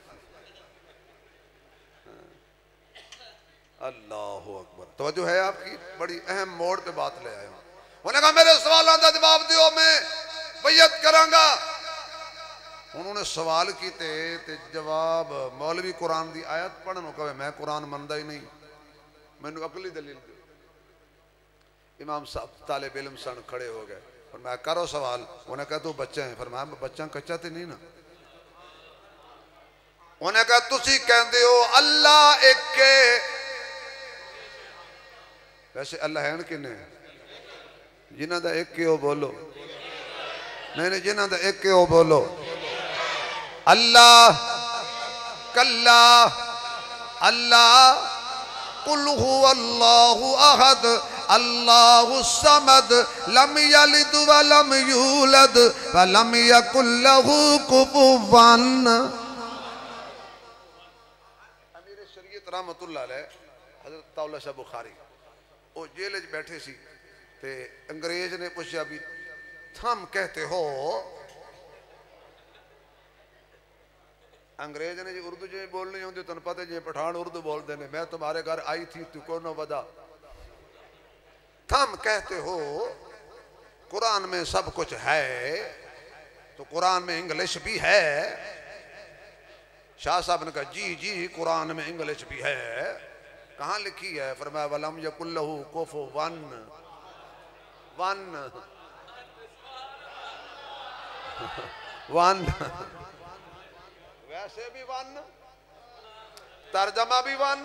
अल्लाह अकबर। तो जो है आपकी बड़ी अहम मोड़ पे बात ले आए। उन्होंने कहा मेरे सवालों का जवाब दियो मैं बैयत करांगा। उन्होंने सवाल किए ते जवाब मौलवी कुरान की आयत पढ़न कहे मैं कुरान मनता ही नहीं मैनू अकली दलील दो। इमाम साहब तालिब इल्म सन खड़े हो गए और मैं करो सवाल। उन्हें कहा तू बच्चा है फिर मैं बच्चा कच्चा तो नहीं ना। उन्हें कहा तुसी कहते हो अल्लाह एक के वैसे अल्लाह है किन्ने जिन्हों का एक हो बोलो नहीं नहीं जिन्हों का एक हो बोलो अल्लाह कल्ला अल्लाह कुल हुवल्लाहु अहद अल्लाहु समद लम यलिद व लम यूलद व लम यकुल लहू कुफुवन। अमीर शरीयत रहमतुल्लाह अलैह हजरत ताउला शाह बुखारी वो जेल च बैठे सी ते अंग्रेज ने पूछा भी थम कहते हो। अंग्रेज ने जी उर्दू जो बोलनी होती तुम पता जी पठान उर्दू बोलते हैं मैं तुम्हारे घर आई थी तू कौन बदा। थम कहते हो कुरान में सब कुछ है तो कुरान में इंग्लिश भी है। शाह साहब ने कहा जी जी कुरान में इंग्लिश भी है। कहाँ लिखी है? फरमाया वलम यकुल्लहु कुफुवन वन वन वैसे भी वन तर्जमा भी वन।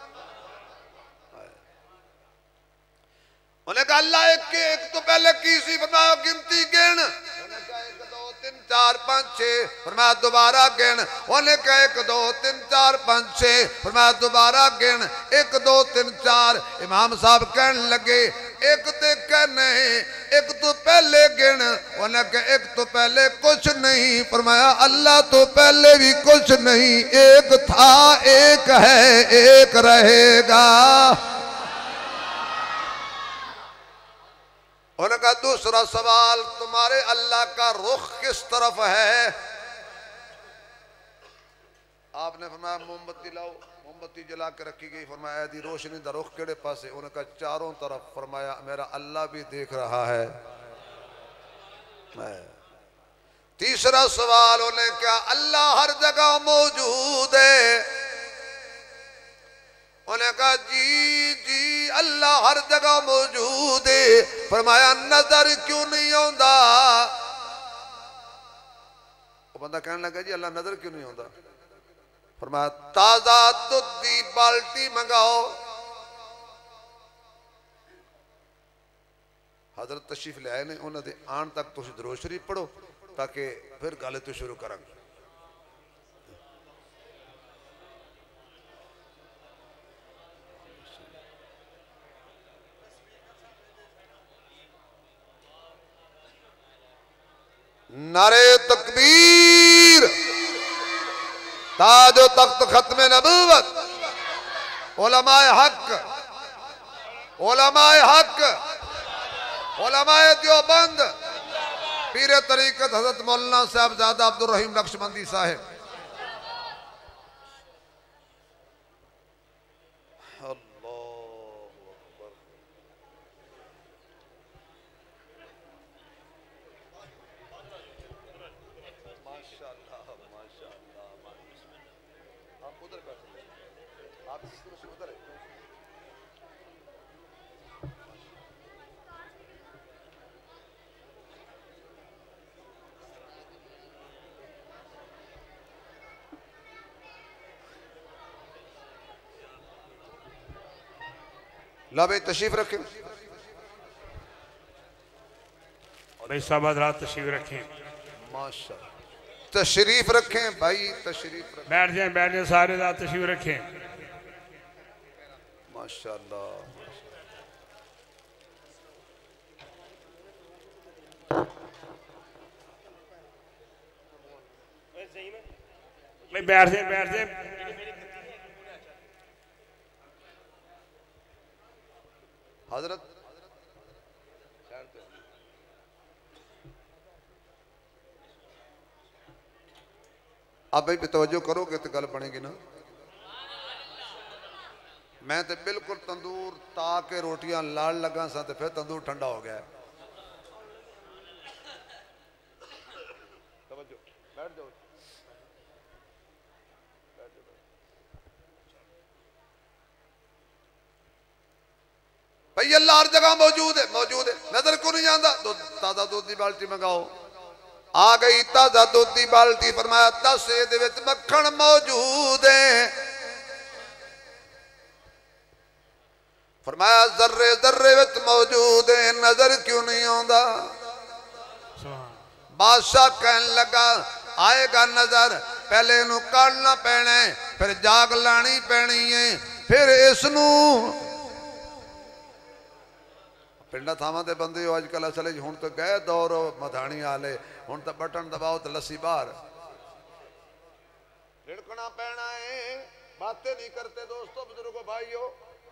उन्हें कहा अल्लाह एक तो पहले की सी फरमाया गिनती गिन। उन्हें कहा 1 2 3 4 5 6 फरमाया दोबारा गिन। उन्हें कहा 1 2 3 4 5 6 फरमाया दोबारा गिन 1 2 3 4। इमाम साहब कहने लगे एक ते कहने एक तो पहले गिन। उन्हें कहा एक तो पहले कुछ नहीं फरमाया अल्लाह तो पहले भी कुछ नहीं एक था एक है एक रहेगा। उन्होंने कहा दूसरा सवाल तुम्हारे अल्लाह का रुख किस तरफ है? आपने फरमाया मोमबत्ती लाओ। मोमबत्ती जला के रखी गई। फरमाया दी रोशनी दा रुख केड़े पासे? उन्होंने कहा चारों तरफ। फरमाया मेरा अल्लाह भी देख रहा है। तीसरा सवाल उन्हें क्या अल्लाह हर जगह मौजूद है? उन्हें कहा जी जी अल्लाह हर जगह मौजूद है। फरमाया नजर क्यों नहीं आता? वो बंदा कहने लगा जी अल्लाह नजर क्यों नहीं आता? फरमाया ताजा दूध दी बाल्टी मंगाओ। हजरत तशरीफ ले आए ने उन्होंने आन तक तुम दरूद शरीफ पढ़ो ताकि फिर गल तो शुरू करेंगे। नारे तकबीर ताजो तख्त खत्म नबूवत उलमाए हक उलमाए हक उलमाए देवबंद पीर तरीकत हजरत मौलाना साहबजादा अब्दुल रहीम नक्शबंदी साहब। ला भाई तशरीफ रखें। भाई साहब हजरात तशरीफ रखें। माशाअल्लाह तशरीफ रखें भाई तशरीफ रखें। बैठ जाए सारे रात तशरीफ रखें। माशाअल्लाह भाई बैठ जाए हजरत आप भी तवज्जो करोगे तो गल बनेगी ना। मैं तो बिल्कुल तंदूर ता के रोटियां लाल लगा सा तो फिर तंदूर ठंडा हो गया। तवज्जो, बैठ जाओ। भाई अल्लाह हर जगह मौजूद है, मौजूद है, नजर क्यों नहीं आता? ताजा दूध की बाल्टी मंगाओ, आ गई ताजा दूध की बाल्टी, फरमाया 10 ए मक्खन मौजूद है। फरमाया जर्रे जर्रे विच मौजूद है, नजर क्यों नहीं आता? बादशाह कहन लगा आएगा नजर, पहले इनू काटना पैना है, फिर जाग लानी पैनी है, फिर इसनू पिंडा थावां दे बंदे हो अजकल असल हुण तो गए दौर मधाणी वाले, हुण तो बटन दबाओ तो लस्सी बाहर। रिड़कना पैना है, बातें नहीं करते दोस्तों बुजुर्गों भाइयों।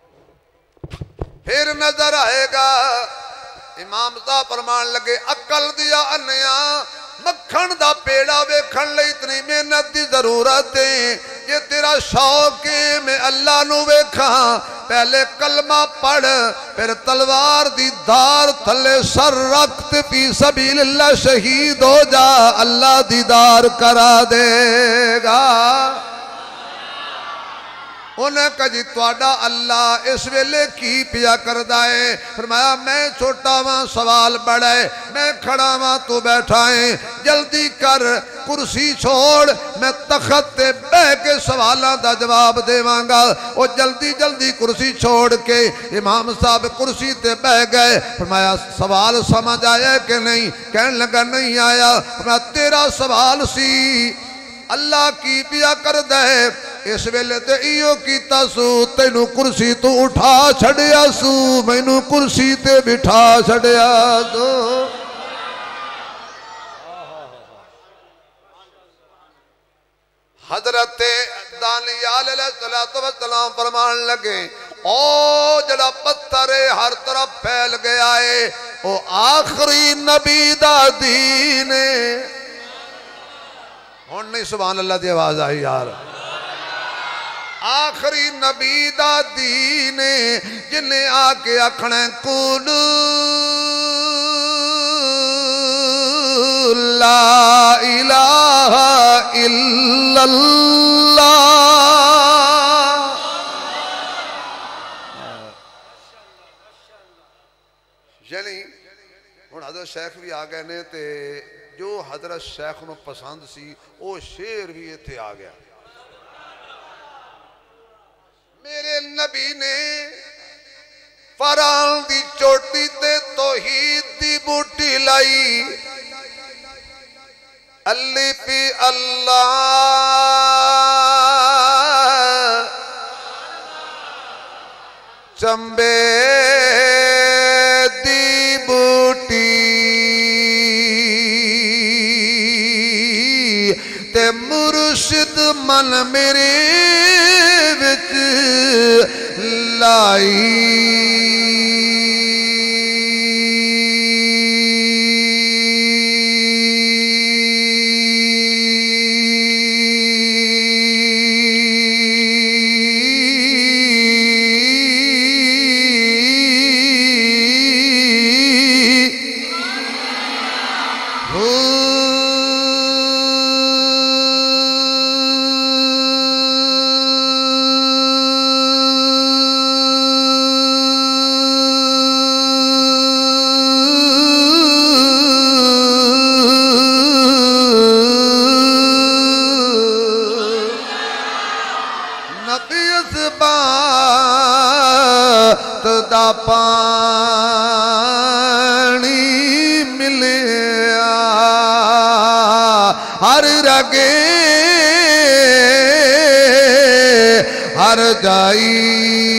फिर नजर आएगा। इमाम साहब फरमान लगे अकल दिया अन्या मक्खन दा पेड़ा वेखण लई इतनी मेहनत की जरूरत है। जे तेरा शौक है मैं अल्लाह नू वेखा, पहले कलमा पढ़, फिर तलवार दी धार थले सर रख फी सबीलिल्लाह शहीद हो जा, अल्लाह दीदार करा देगा। उन्हें कहा जी तुहाडा अल्लाह इस वेले की पिया करदा है? फरमाया मैं छोटा वां, सवाल बड़ा है, मैं खड़ा वां, तू बैठा है, जल्दी कर, कुर्सी छोड़, मैं तखत ते बह के सवालों का जवाब देवांगा। वो जल्दी जल्दी कुर्सी छोड़ के इमाम साहब कुर्सी ते बह गए। फरमाया सवाल समझ आया कि नहीं? कहने लगा नहीं आया। फरमाया तेरा सवाल सी अल्लाह की पिया कर दे, इस वेले ते इयो कीता सू, तेनू कुर्सी तो उठा छड़िया सू, मैनू कुर्सी ते बिठा छड़िया सू। हजरत दानियाल अलैहिस्सलाम फरमान लगे ओ जड़ा पत्थर है हर तरफ फैल गया है, ओ आखिरी नबी दा दीन है। हुण नहीं सुभान अल्लाह की आवाज आई यार। आखिरी नबी दा दीन जिन्हें आके आखना कुल ला इलाहा इल्लल्लाह। यानी हुण हजरत शेख भी आ गए ने ते जो हजरत शेख नूं पसंद सी वो शेर भी इत्थे आ गया। मेरे नबी ने फरान दी चोटी ते तौहीद दी बूटी लाई, अलिफ अल्लाह चंबे दी बूटी ते मुर्शिद मन मेरे विच लाई। पानी मिलिया हर रगे हर जाई।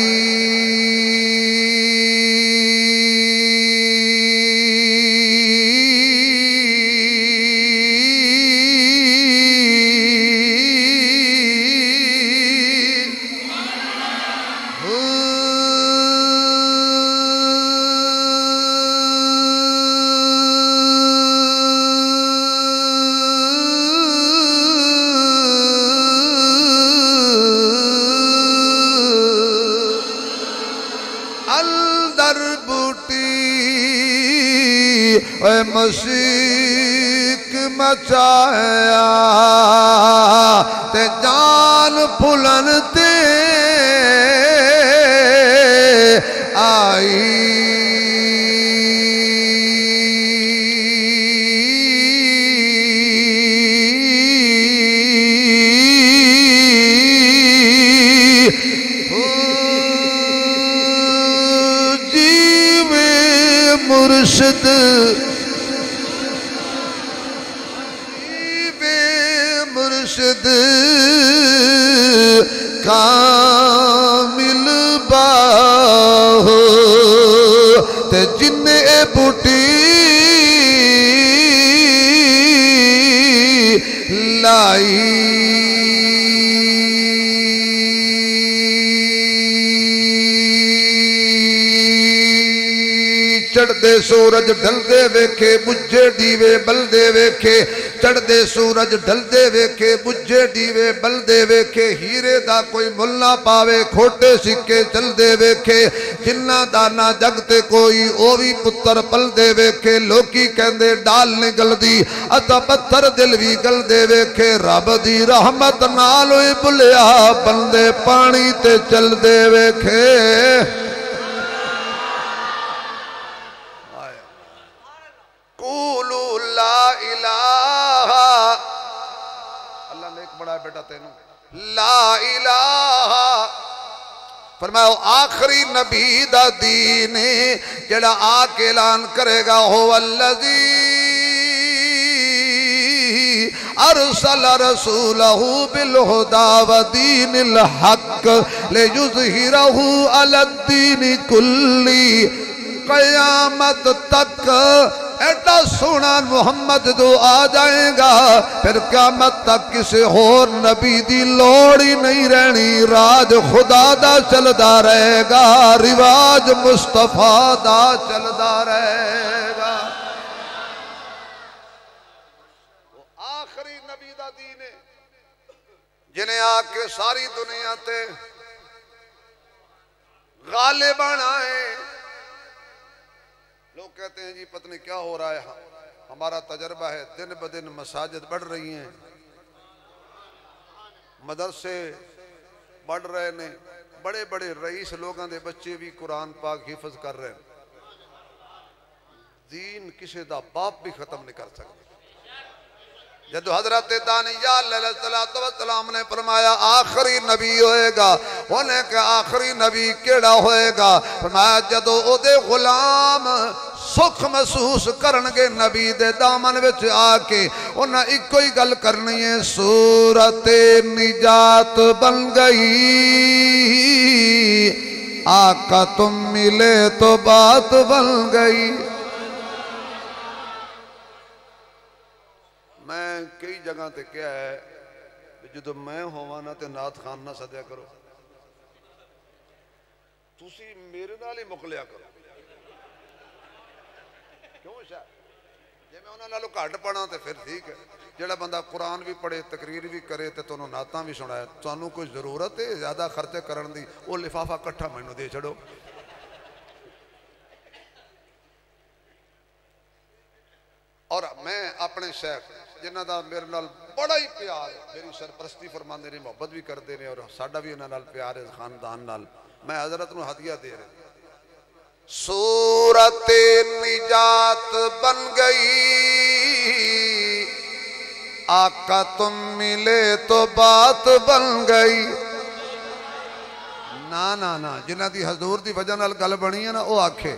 अंदर बूटी ओए मसीक मचाया ते जान फुलन ते आई मुर्शिद मुर्शिद कामिल बाहो ते जिन्ने बूटी लाई चढ़दे सूरज ढलदे वेखे बुझे दीवे बलदे वेखे चढ़दे सूरज ढलदे वेखे बुझे दीवे बलदे वेखे हीरे दा कोई मुल ना पावे खोटे सिक्के चलदे वेखे जिन्ना दाना जगते कोई ओ भी पुत्र पलदे वेखे लोकी कहंदे डाल नहीं गलदी अता पत्थर दिल भी गलदे वेखे रब दी रहमत नाल होए भुलिया बंदे पानी ते चलदे वेखे बेटा तेनू ला इलाहा फरमाओ आखिरी नबी दा दीन जेड़ा आके ऐलान करेगा हो अल्लज़ी अरसल रसूलहू बिल हुदा व दीनिल हक लियुज़हिरहू अलद्दीन कुल्ली क़यामत तक एडा सोना मुहम्मद जो आ जाएगा फिर क़यामत तक किसी होर नबी दी लोड़ ही नहीं रहनी राज खुदा दा चलदा रहेगा रिवाज मुस्तफा दा चलदा रहेगा आखिरी नबी दा दीन है जिन्हें आके सारी दुनिया ते गालिब आए। लोग कहते हैं जी पता नहीं क्या हो रहा है हमारा तजर्बा है दिन ब दिन मसाजिद बढ़ रही हैं मदरसे बढ़ रहे ने बड़े बड़े रईस लोगों के बच्चे भी कुरान पाक हिफज कर रहे हैं दीन किसी का बाप भी खत्म नहीं कर सकता। जब हजरत दानियाल ने फरमाया आखिरी नबी होएगा उन्हें कहा आखिरी नबी केड़ा होएगा फरमाया जदों ओदे गुलाम सुख महसूस करनगे नबी दे दामन विच आके उन्हें इको ही गल करनी है सूरत निजात बन गई आका तुम मिले तो बात बन गई। मैं कई जगह ते क्या है जो मैं होवा ना ते नात खान ना सद्या करो तुसी मेरे नाल ही मुकलिया करो क्यों शायद जे मैं उन्हां नालों घट पढ़ा तो फिर ठीक है जेड़ा बंदा कुरान भी पढ़े तकरीर भी करे तो तुहानूं नातां भी सुनाए तुहानूं कोई जरूरत है ज्यादा खर्चे करन दी वो लिफाफा कट्ठा मैनूं दे छड़ो। और मैं अपने शेख जिन्हां दा मेरे नाल बड़ा ही प्यार है मेरी सरपरस्ती फरमाते ने मुहब्बत भी करते हैं और साडा भी इन्हां नाल प्यार है खानदान नाल मैं हजरत नूं हदिया दे रहा सूरत निजात बन गई आका तुम मिले तो बात बन गई। ना ना ना जिन्हां दी हजूर दी वजह नाल गल बनी है ना वो आखे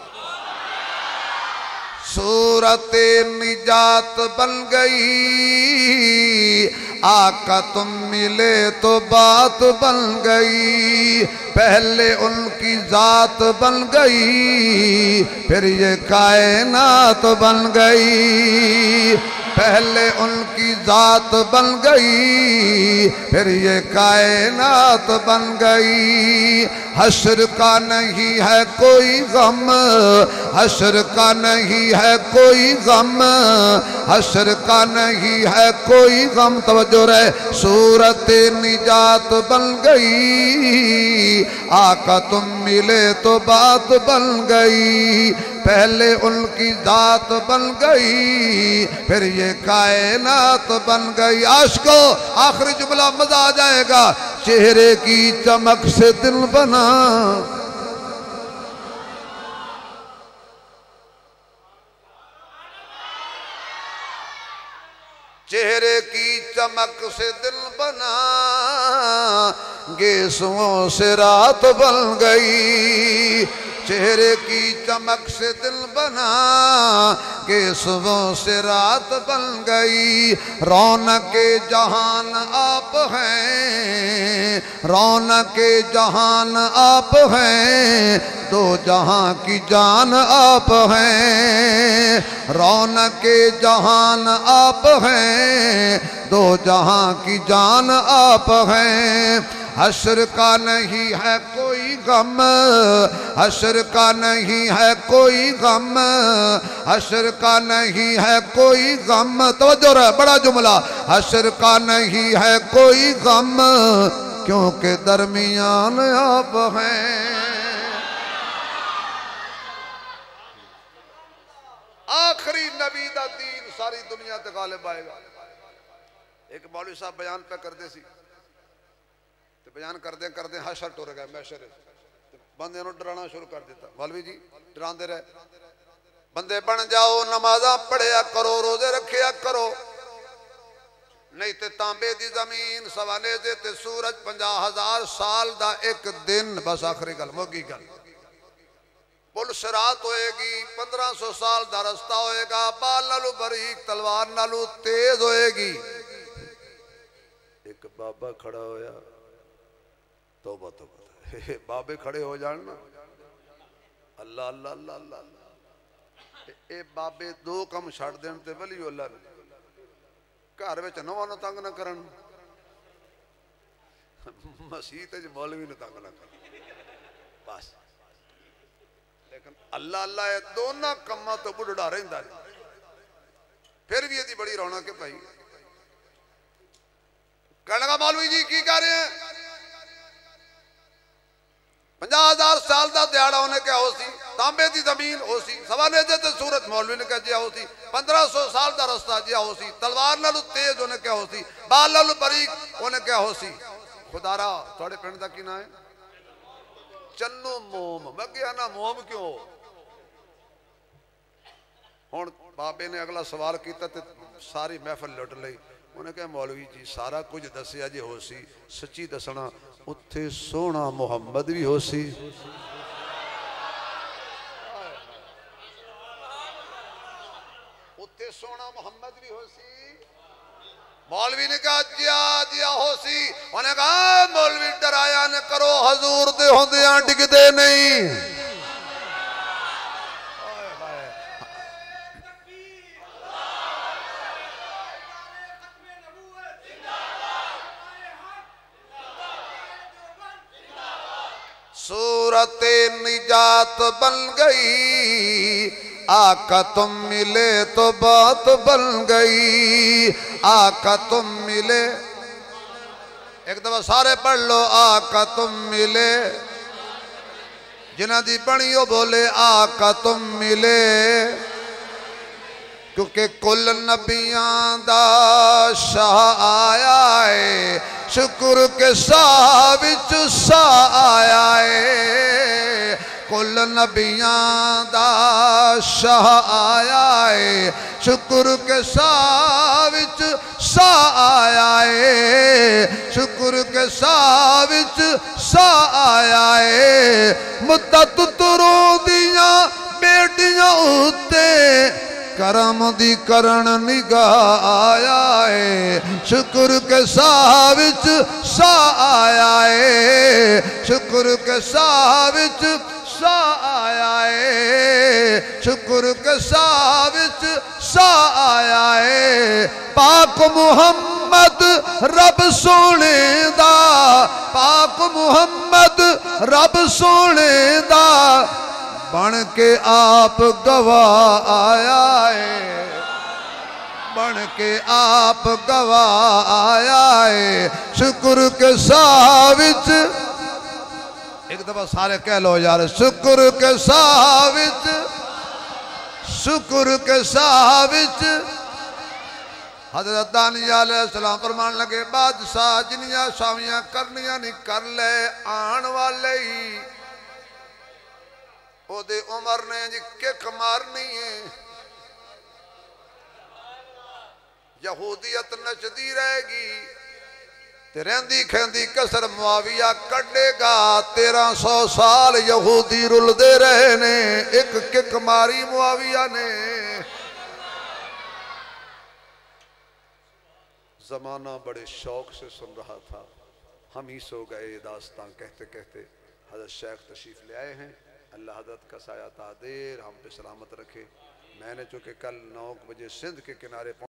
सूरत निजात बन गई आका तुम मिले तो बात बन गई। पहले उनकी जात बन गई फिर ये कायनात बन गई। पहले उनकी जात बन गई, फिर ये कायनात बन गई। हश्र का नहीं है कोई गम, हश्र का नहीं है कोई गम, हश्र का नहीं है कोई गम। तवज्जो रहे, सूरत निजात बन गई, आका तुम मिले तो बात बन गई। पहले उनकी जात बन गई, फिर ये कायनात बन गई। आशिको आखिरी जुमला मजा आ जाएगा। चेहरे की चमक से दिल बना, चेहरे की चमक से दिल बना, गेसुओं से रात बन गई। चेहरे की चमक से दिल बना, गेसुओं से रात बन गई। रौनक जहान आप हैं, रौनक जहान आप हैं, दो जहां की जान आप हैं। रौनक जहान आप हैं, दो जहां की जान आप हैं। हश्र का नहीं है कोई गम, हश्र का नहीं है कोई गम, हश्र का नहीं है कोई गम। तवज्जो रहे, बड़ा जुमला। हश्र का नहीं है कोई गम, क्योंकि दरमियान आप हैं। आखिरी नबी दा दीन सारी दुनिया ते गालिब आएगा। एक मौलवी साहब बयान पे करते सी, बयान करदे करदे हशर टुर गए मैशर, बंदे नूं डराना शुरू कर दिता। मौलवी जी डरांदे रहे, बंदे बन जाओ, नमाज़ां पढ़िया करो, रोजे रखिया करो, नहीं ते तांबे दी जमीन सवाने दे ते सूरज 50,000 साल दा एक दिन। बस आखिरी गल मुक्की गल। पुल सिरात होएगी, 1500 साल दा रस्ता होएगा, बाल नालू बरीक तलवार नालू तेज होएगी। एक बाबा खड़ा होया, तौबा तौबा, बाबे खड़े हो जान ना, अल्लाह अल्लाह अल्लाह अल्लाह। ये बाबे दो कम छड़ देन ते वली अल्लाह ने घर में नवां नूं तंग ना करन, मसीत च मौलवी नूं तंग ना करन बस। लेकिन अल्लाह अल्लाह दोनों कमां तो बुढ़ा रहिंदा है, फिर भी यदि बड़ी रौनक है भाई। कहने लगा मौलवी जी की कह रहे हैं, 50,000 साल का दिहाड़ा उन्हें क्या हो सी, तांबे की जमीन हो सी, सवाने जे ते सूरज मौलवी ने क्या जिया हो सी, 1500 साल का रस्ता जिया हो सी, तलवार नालू तेज उन्हें क्या हो सी, बाल नालू बरीक उन्हें क्या हो सी। खुदारा थोड़े पिंड का की ना है चन्नू मोम, मैं क्या ना मोम क्यों। हुण बाबे ने अगला सवाल किया तो सारी महफिल लुट ली। उन्हें कहा मौलवी जी सारा कुछ दसिया जे हो सी, सच्ची दसना उत्थे सोहना मुहम्मद भी हो सी। उत्थे सोहना मुहम्मद भी हो सी। मौलवी ने कहा जिया जिया हो सी। उन्हें कहा मौलवी डराया न करो, हजूर दे होंदियां डिगदे नहीं। सूरत निजात बन गई, आका तुम मिले तो बात बन गई। आका तुम मिले, एक दफा सारे पढ़ लो, आका तुम मिले। जिन्हां दी बनी हो बोले आका तुम मिले, क्योंकि कुल नबियां दा शाह आया है, शुक्र के साह विच साह आया है। कुल नबियां दा शाह आया है, शुक्र के साह विच साह आया है। शुक्र के साह विच साह आया है। मुद्दत तुरों दियां बेटियां उत्ते करम दी करण निगाह आया है। शुक्र के साह विच साह आया है। शुक्र के साह विच साह आया है। शुक्र के साह विच सा आया है। पाक मुहम्मद रब सोने दा, पाक मुहम्मद रब सोने दा बन के आप गवाह आया है, बन के आप गवाह आया है। शुक्र के साविच एक दफा सारे कह लो यार, शुक्र के साविच, शुक्र के साविच। हजरत दानिया अलैहिस्सलाम फरमान लगे बादशाह जिनिया सावियां करनियां नहीं कर ले, आन वाले ही ओदे उमर ने जी किक मारनी है। यहूदियत नचदी रहेगी, रहंदी खेंदी कसर मुआविया कटेगा। 1300 साल यहूदी रुलदे रहे ने, एक किक मारी मुआविया ने। जमाना बड़े शौक से सुन रहा था, हम ही सो गए दास्तां कहते कहते। हजरत शेख तशरीफ ले आए हैं, अल्लाह हजरत का साया तादेर हम पे सलामत रखे। मैंने चूँकि कल 9 बजे सिंध के किनारे